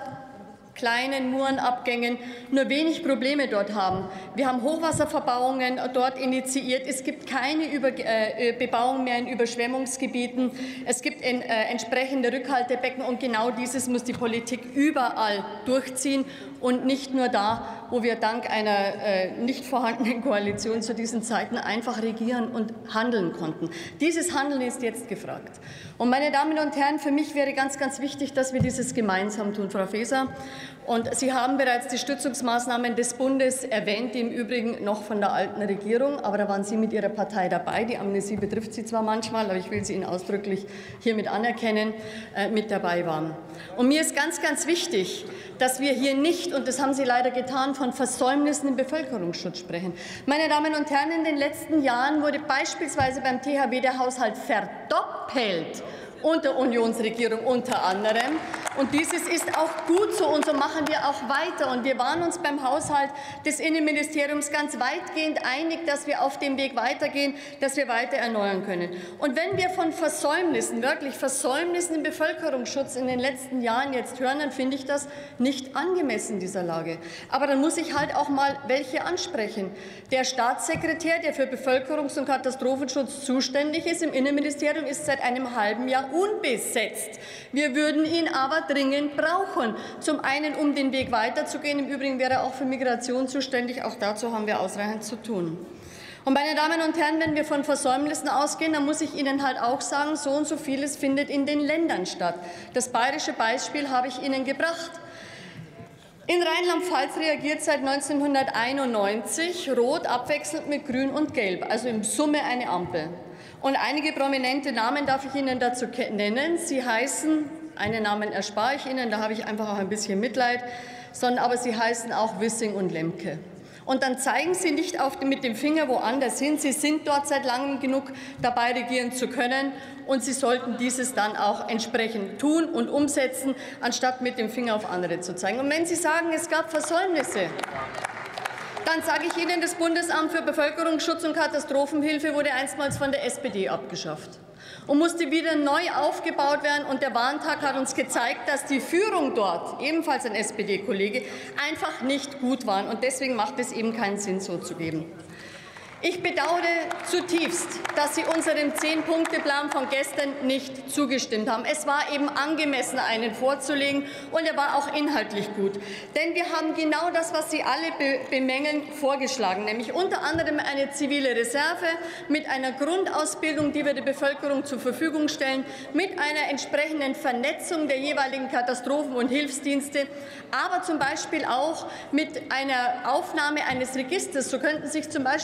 kleinen Murenabgängen nur wenig Probleme dort haben. Wir haben Hochwasserverbauungen dort initiiert. Es gibt keine Über äh, Bebauung mehr in Überschwemmungsgebieten. Es gibt in, äh, entsprechende Rückhaltebecken und genau dieses muss die Politik überall durchziehen und nicht nur da, wo wir dank einer äh, nicht vorhandenen Koalition zu diesen Zeiten einfach regieren und handeln konnten. Dieses Handeln ist jetzt gefragt. Und meine Damen und Herren, für mich wäre ganz, ganz wichtig, dass wir dieses gemeinsam tun, Frau Faeser. Und Sie haben bereits die Stützungsmaßnahmen des Bundes erwähnt, die im Übrigen noch von der alten Regierung, aber da waren Sie mit Ihrer Partei dabei. Die Amnesie betrifft Sie zwar manchmal, aber ich will sie Ihnen ausdrücklich hiermit anerkennen, äh, mit dabei waren. Und mir ist ganz, ganz wichtig, dass wir hier nicht, und das haben Sie leider getan, von Versäumnissen im Bevölkerungsschutz sprechen. Meine Damen und Herren, in den letzten Jahren wurde beispielsweise beim T H W der Haushalt verdoppelt. Unter Unionsregierung unter anderem. Und dieses ist auch gut so und so machen wir auch weiter. Und wir waren uns beim Haushalt des Innenministeriums ganz weitgehend einig, dass wir auf dem Weg weitergehen, dass wir weiter erneuern können. Und wenn wir von Versäumnissen, wirklich Versäumnissen im Bevölkerungsschutz in den letzten Jahren jetzt hören, dann finde ich das nicht angemessen dieser Lage. Aber dann muss ich halt auch mal welche ansprechen. Der Staatssekretär, der für Bevölkerungs- und Katastrophenschutz zuständig ist im Innenministerium, ist seit einem halben Jahr unbesetzt. Wir würden ihn aber dringend brauchen. Zum einen, um den Weg weiterzugehen. Im Übrigen wäre er auch für Migration zuständig. Auch dazu haben wir ausreichend zu tun. Und meine Damen und Herren, wenn wir von Versäumnissen ausgehen, dann muss ich Ihnen halt auch sagen, so und so vieles findet in den Ländern statt. Das bayerische Beispiel habe ich Ihnen gebracht. In Rheinland-Pfalz reagiert seit neunzehnhunderteinundneunzig Rot abwechselnd mit Grün und Gelb, also in Summe eine Ampel. Und einige prominente Namen darf ich Ihnen dazu nennen. Sie heißen, einen Namen erspare ich Ihnen, da habe ich einfach auch ein bisschen Mitleid, sondern aber sie heißen auch Wissing und Lemke. Und dann zeigen Sie nicht auf, mit dem Finger woanders hin. Sie sind dort seit langem genug dabei, regieren zu können. Und Sie sollten dieses dann auch entsprechend tun und umsetzen, anstatt mit dem Finger auf andere zu zeigen. Und wenn Sie sagen, es gab Versäumnisse, dann sage ich Ihnen, das Bundesamt für Bevölkerungsschutz und Katastrophenhilfe wurde einstmals von der S P D abgeschafft und musste wieder neu aufgebaut werden. Und der Warntag hat uns gezeigt, dass die Führung dort, ebenfalls ein S P D-Kollege, einfach nicht gut waren. Und deswegen macht es eben keinen Sinn, so zu geben. Ich bedauere zutiefst, dass Sie unserem Zehn-Punkte-Plan von gestern nicht zugestimmt haben. Es war eben angemessen, einen vorzulegen, und er war auch inhaltlich gut. Denn wir haben genau das, was Sie alle be bemängeln, vorgeschlagen, nämlich unter anderem eine zivile Reserve mit einer Grundausbildung, die wir der Bevölkerung zur Verfügung stellen, mit einer entsprechenden Vernetzung der jeweiligen Katastrophen- und Hilfsdienste, aber zum Beispiel auch mit einer Aufnahme eines Registers. So könnten sich zum Beispiel Ehren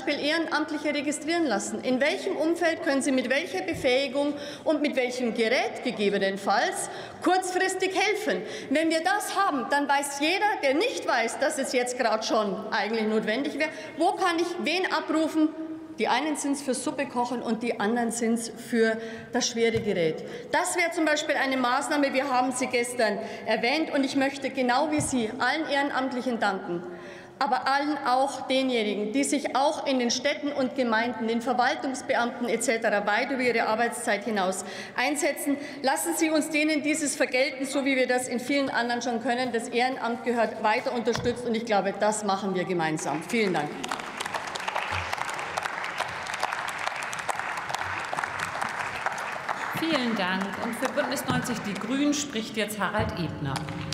Ehrenamtliche registrieren lassen? In welchem Umfeld können Sie mit welcher Befähigung und mit welchem Gerät gegebenenfalls kurzfristig helfen? Wenn wir das haben, dann weiß jeder, der nicht weiß, dass es jetzt gerade schon eigentlich notwendig wäre, wo kann ich wen abrufen? Die einen sind es für Suppe kochen und die anderen sind es für das schwere Gerät. Das wäre zum Beispiel eine Maßnahme, wir haben sie gestern erwähnt, und ich möchte genau wie Sie allen Ehrenamtlichen danken, aber allen auch denjenigen, die sich auch in den Städten und Gemeinden, den Verwaltungsbeamten et cetera weit über ihre Arbeitszeit hinaus einsetzen. Lassen Sie uns denen dieses vergelten, so wie wir das in vielen anderen schon können. Das Ehrenamt gehört weiter unterstützt, und ich glaube, das machen wir gemeinsam. Vielen Dank. Vielen Dank. Und für Bündnis neunzig Die Grünen spricht jetzt Harald Ebner.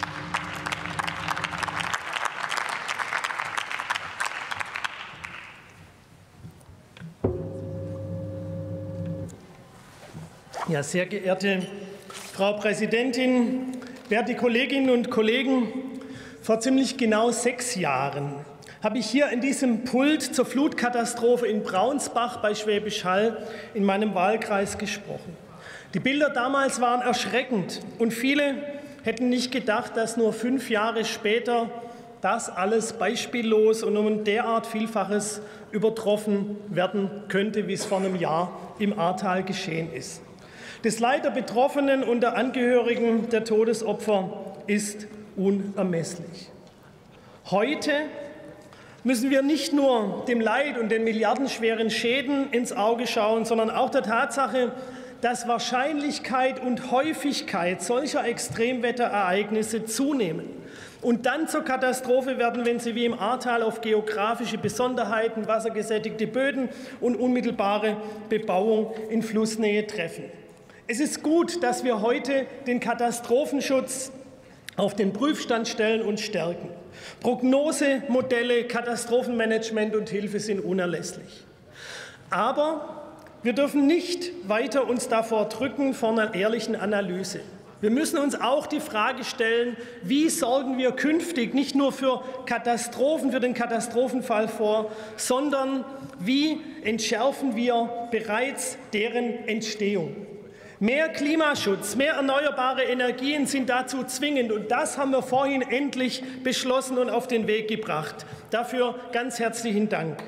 Ja, sehr geehrte Frau Präsidentin, werte Kolleginnen und Kollegen! Vor ziemlich genau sechs Jahren habe ich hier in diesem Pult zur Flutkatastrophe in Braunsbach bei Schwäbisch Hall in meinem Wahlkreis gesprochen. Die Bilder damals waren erschreckend, und viele hätten nicht gedacht, dass nur fünf Jahre später das alles beispiellos und um ein derart Vielfaches übertroffen werden könnte, wie es vor einem Jahr im Ahrtal geschehen ist. Das Leid der Betroffenen und der Angehörigen der Todesopfer ist unermesslich. Heute müssen wir nicht nur dem Leid und den milliardenschweren Schäden ins Auge schauen, sondern auch der Tatsache, dass Wahrscheinlichkeit und Häufigkeit solcher Extremwetterereignisse zunehmen und dann zur Katastrophe werden, wenn sie wie im Ahrtal auf geografische Besonderheiten, wassergesättigte Böden und unmittelbare Bebauung in Flussnähe treffen. Es ist gut, dass wir heute den Katastrophenschutz auf den Prüfstand stellen und stärken. Prognosemodelle, Katastrophenmanagement und Hilfe sind unerlässlich. Aber wir dürfen nicht weiter uns davor drücken vor einer ehrlichen Analyse. Wir müssen uns auch die Frage stellen, wie sorgen wir künftig nicht nur für Katastrophen, für den Katastrophenfall vor, sondern wie entschärfen wir bereits deren Entstehung. Mehr Klimaschutz, mehr erneuerbare Energien sind dazu zwingend, und das haben wir vorhin endlich beschlossen und auf den Weg gebracht. Dafür ganz herzlichen Dank.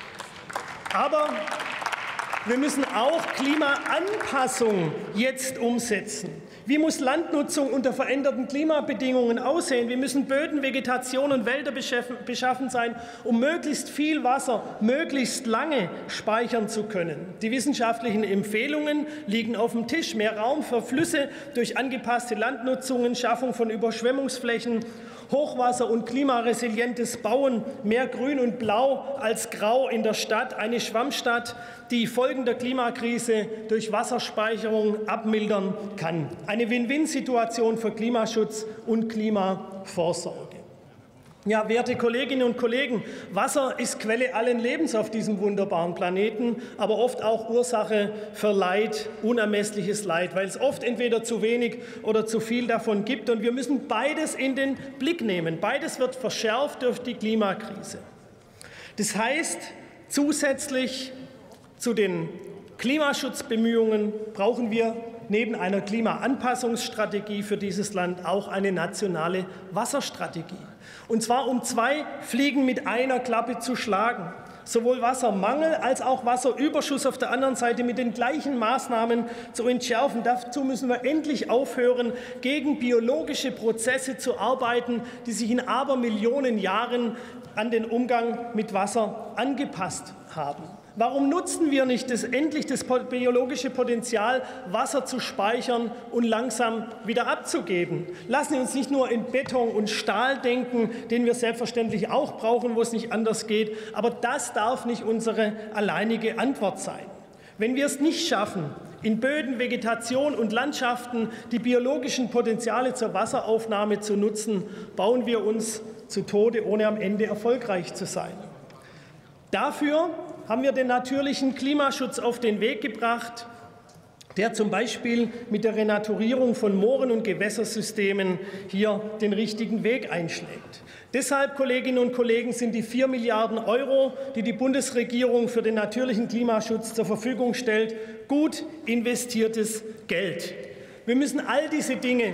Aber wir müssen auch Klimaanpassung jetzt umsetzen. Wie muss Landnutzung unter veränderten Klimabedingungen aussehen? Wie müssen Böden, Vegetation und Wälder beschaffen sein, um möglichst viel Wasser möglichst lange speichern zu können? Die wissenschaftlichen Empfehlungen liegen auf dem Tisch. Mehr Raum für Flüsse durch angepasste Landnutzungen, Schaffung von Überschwemmungsflächen, Hochwasser- und klimaresilientes Bauen, mehr Grün und Blau als Grau in der Stadt, eine Schwammstadt, die Folgen der Klimakrise durch Wasserspeicherung abmildern kann. Eine Win-Win-Situation für Klimaschutz und Klimavorsorge. Ja, werte Kolleginnen und Kollegen, Wasser ist Quelle allen Lebens auf diesem wunderbaren Planeten, aber oft auch Ursache für Leid, unermessliches Leid, weil es oft entweder zu wenig oder zu viel davon gibt. Und wir müssen beides in den Blick nehmen. Beides wird verschärft durch die Klimakrise. Das heißt, zusätzlich zu den Klimaschutzbemühungen brauchen wir neben einer Klimaanpassungsstrategie für dieses Land auch eine nationale Wasserstrategie. Und zwar um zwei Fliegen mit einer Klappe zu schlagen. Sowohl Wassermangel als auch Wasserüberschuss auf der anderen Seite mit den gleichen Maßnahmen zu entschärfen. Dazu müssen wir endlich aufhören, gegen biologische Prozesse zu arbeiten, die sich in Abermillionen Jahren an den Umgang mit Wasser angepasst haben. Warum nutzen wir nicht das, endlich das biologische Potenzial, Wasser zu speichern und langsam wieder abzugeben? Lassen Sie uns nicht nur in Beton und Stahl denken, den wir selbstverständlich auch brauchen, wo es nicht anders geht. Aber das darf nicht unsere alleinige Antwort sein. Wenn wir es nicht schaffen, in Böden, Vegetation und Landschaften die biologischen Potenziale zur Wasseraufnahme zu nutzen, bauen wir uns zu Tode, ohne am Ende erfolgreich zu sein. Dafür haben wir den natürlichen Klimaschutz auf den Weg gebracht der zum Beispiel mit der Renaturierung von Mooren und Gewässersystemen hier den richtigen Weg einschlägt. Deshalb, Kolleginnen und Kollegen, sind die vier Milliarden Euro, die die Bundesregierung für den natürlichen Klimaschutz zur Verfügung stellt, gut investiertes Geld. Wir müssen all diese Dinge,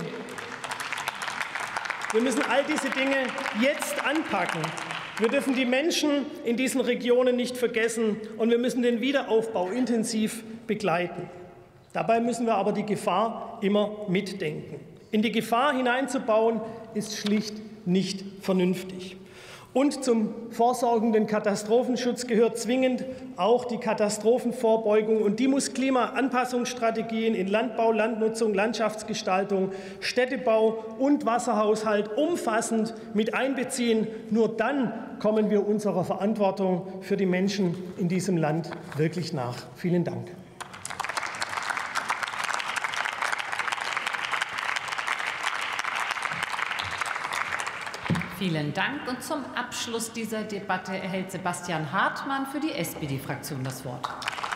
wir müssen all diese Dinge jetzt anpacken. Wir dürfen die Menschen in diesen Regionen nicht vergessen, und wir müssen den Wiederaufbau intensiv begleiten. Dabei müssen wir aber die Gefahr immer mitdenken. In die Gefahr hineinzubauen, ist schlicht nicht vernünftig. Und zum vorsorgenden Katastrophenschutz gehört zwingend auch die Katastrophenvorbeugung. Und die muss Klimaanpassungsstrategien in Landbau, Landnutzung, Landschaftsgestaltung, Städtebau und Wasserhaushalt umfassend mit einbeziehen. Nur dann kommen wir unserer Verantwortung für die Menschen in diesem Land wirklich nach. Vielen Dank. Vielen Dank. Und zum Abschluss dieser Debatte erhält Sebastian Hartmann für die S P D-Fraktion das Wort.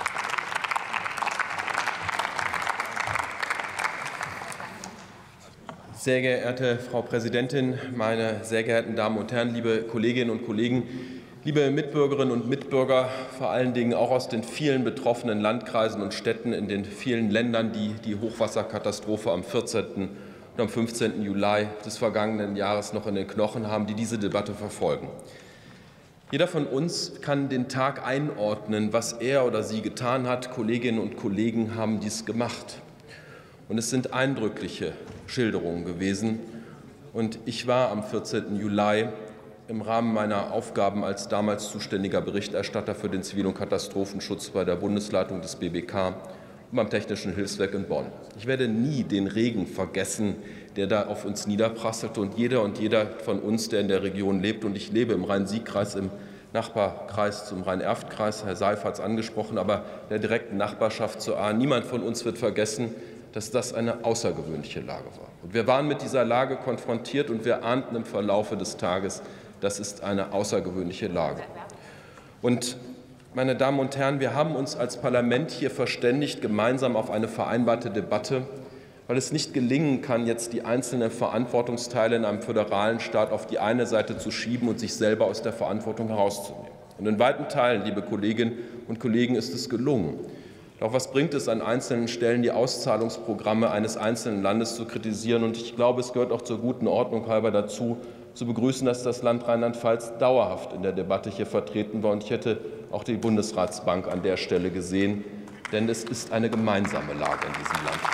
Sehr geehrte Frau Präsidentin, meine sehr geehrten Damen und Herren, liebe Kolleginnen und Kollegen, liebe Mitbürgerinnen und Mitbürger, vor allen Dingen auch aus den vielen betroffenen Landkreisen und Städten in den vielen Ländern, die die Hochwasserkatastrophe am vierzehnten und am fünfzehnten Juli des vergangenen Jahres noch in den Knochen haben, die diese Debatte verfolgen. Jeder von uns kann den Tag einordnen, was er oder sie getan hat. Kolleginnen und Kollegen haben dies gemacht. Und es sind eindrückliche Schilderungen gewesen. Und ich war am vierzehnten Juli im Rahmen meiner Aufgaben als damals zuständiger Berichterstatter für den Zivil- und Katastrophenschutz bei der Bundesleitung des B B K beim Technischen Hilfswerk in Bonn. Ich werde nie den Regen vergessen, der da auf uns niederprasselte, und jeder und jeder von uns, der in der Region lebt, und ich lebe im Rhein-Sieg-Kreis, im Nachbarkreis zum Rhein-Erft-Kreis, Herr Seif hat es angesprochen, aber der direkten Nachbarschaft zur Ahr, niemand von uns wird vergessen, dass das eine außergewöhnliche Lage war. Und wir waren mit dieser Lage konfrontiert, und wir ahnten im Verlaufe des Tages, das ist eine außergewöhnliche Lage. Und meine Damen und Herren, wir haben uns als Parlament hier verständigt, gemeinsam auf eine vereinbarte Debatte, weil es nicht gelingen kann, jetzt die einzelnen Verantwortungsteile in einem föderalen Staat auf die eine Seite zu schieben und sich selber aus der Verantwortung herauszunehmen. Und in weiten Teilen, liebe Kolleginnen und Kollegen, ist es gelungen. Doch was bringt es an einzelnen Stellen, die Auszahlungsprogramme eines einzelnen Landes zu kritisieren? Und ich glaube, es gehört auch zur guten Ordnung halber dazu, zu begrüßen, dass das Land Rheinland-Pfalz dauerhaft in der Debatte hier vertreten war. Und ich hätte auch die Bundesratsbank an der Stelle gesehen, denn es ist eine gemeinsame Lage in diesem Land.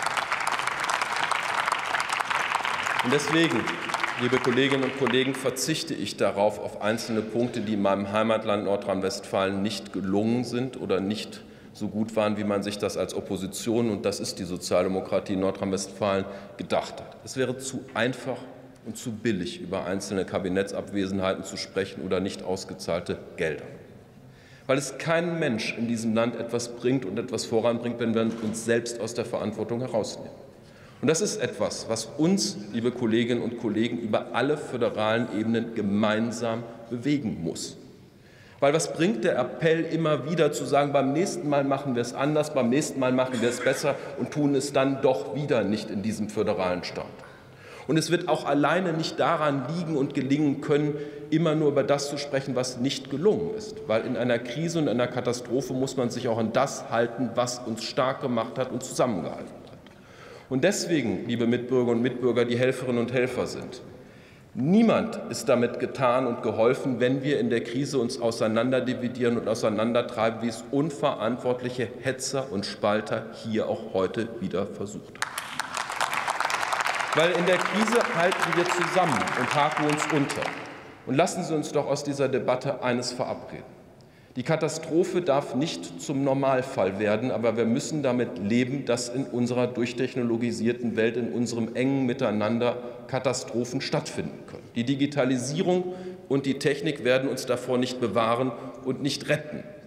Und deswegen, liebe Kolleginnen und Kollegen, verzichte ich darauf, auf einzelne Punkte, die in meinem Heimatland Nordrhein-Westfalen nicht gelungen sind oder nicht so gut waren, wie man sich das als Opposition, und das ist die Sozialdemokratie in Nordrhein-Westfalen, gedacht hat. Es wäre zu einfach und zu billig, über einzelne Kabinettsabwesenheiten zu sprechen oder nicht ausgezahlte Gelder. Weil es kein Mensch in diesem Land etwas bringt und etwas voranbringt, wenn wir uns selbst aus der Verantwortung herausnehmen. Und das ist etwas, was uns, liebe Kolleginnen und Kollegen, über alle föderalen Ebenen gemeinsam bewegen muss. Weil was bringt der Appell immer wieder zu sagen, beim nächsten Mal machen wir es anders, beim nächsten Mal machen wir es besser und tun es dann doch wieder nicht in diesem föderalen Staat. Und es wird auch alleine nicht daran liegen und gelingen können, immer nur über das zu sprechen, was nicht gelungen ist. Weil in einer Krise und einer Katastrophe muss man sich auch an das halten, was uns stark gemacht hat und zusammengehalten hat. Und deswegen, liebe Mitbürger und Mitbürger, die Helferinnen und Helfer sind, niemand ist damit getan und geholfen, wenn wir in der Krise uns auseinanderdividieren und auseinandertreiben, wie es unverantwortliche Hetzer und Spalter hier auch heute wieder versucht haben. Weil in der Krise halten wir zusammen und haken uns unter. Und lassen Sie uns doch aus dieser Debatte eines verabreden. Die Katastrophe darf nicht zum Normalfall werden, aber wir müssen damit leben, dass in unserer durchtechnologisierten Welt, in unserem engen Miteinander Katastrophen stattfinden können. Die Digitalisierung und die Technik werden uns davor nicht bewahren und nicht retten.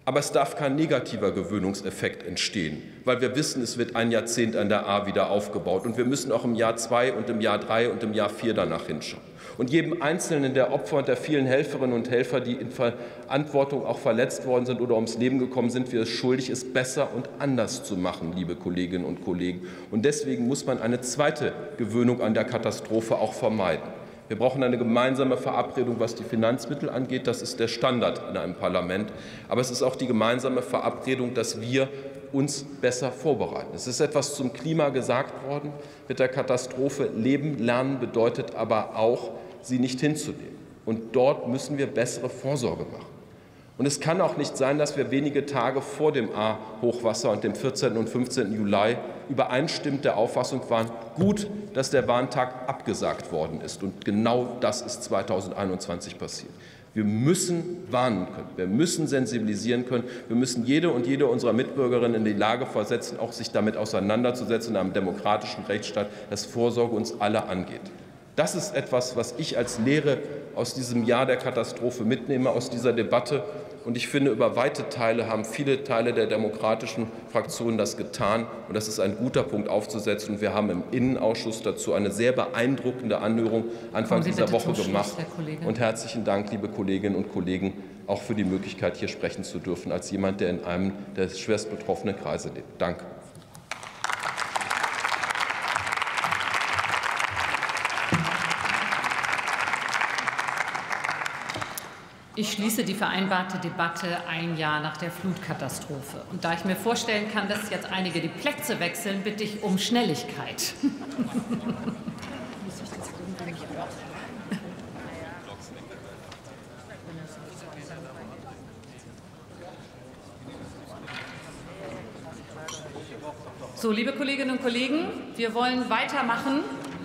Aber es darf kein negativer Gewöhnungseffekt entstehen, weil wir wissen, es wird ein Jahrzehnt an der A wieder aufgebaut. Und wir müssen auch im Jahr zwei und im Jahr drei und im Jahr vier danach hinschauen. Und jedem Einzelnen der Opfer und der vielen Helferinnen und Helfer, die in Verantwortung auch verletzt worden sind oder ums Leben gekommen sind, wir es schuldig, es besser und anders zu machen, liebe Kolleginnen und Kollegen. Und deswegen muss man eine zweite Gewöhnung an der Katastrophe auch vermeiden. Wir brauchen eine gemeinsame Verabredung, was die Finanzmittel angeht. Das ist der Standard in einem Parlament. Aber es ist auch die gemeinsame Verabredung, dass wir uns besser vorbereiten. Es ist etwas zum Klima gesagt worden. Mit der Katastrophe leben lernen bedeutet aber auch, sie nicht hinzunehmen. Und dort müssen wir bessere Vorsorge machen. Und es kann auch nicht sein, dass wir wenige Tage vor dem A-Hochwasser und dem vierzehnten und fünfzehnten Juli übereinstimmend der Auffassung waren, gut, dass der Warntag abgesagt worden ist. Und genau das ist zweitausendeinundzwanzig passiert. Wir müssen warnen können, wir müssen sensibilisieren können, wir müssen jede und jede unserer Mitbürgerinnen in die Lage versetzen, auch sich damit auseinanderzusetzen in einem demokratischen Rechtsstaat, dass Vorsorge uns alle angeht. Das ist etwas, was ich als Lehre aus diesem Jahr der Katastrophe mitnehme, aus dieser Debatte. Und ich finde, über weite Teile haben viele Teile der demokratischen Fraktionen das getan. Und das ist ein guter Punkt aufzusetzen. Und wir haben im Innenausschuss dazu eine sehr beeindruckende Anhörung Anfang dieser Woche gemacht. Und herzlichen Dank, liebe Kolleginnen und Kollegen, auch für die Möglichkeit, hier sprechen zu dürfen, als jemand, der in einem der schwerst betroffenen Kreise lebt. Danke. Ich schließe die vereinbarte Debatte ein Jahr nach der Flutkatastrophe. Und da ich mir vorstellen kann, dass jetzt einige die Plätze wechseln, bitte ich um Schnelligkeit. So, liebe Kolleginnen und Kollegen, wir wollen weitermachen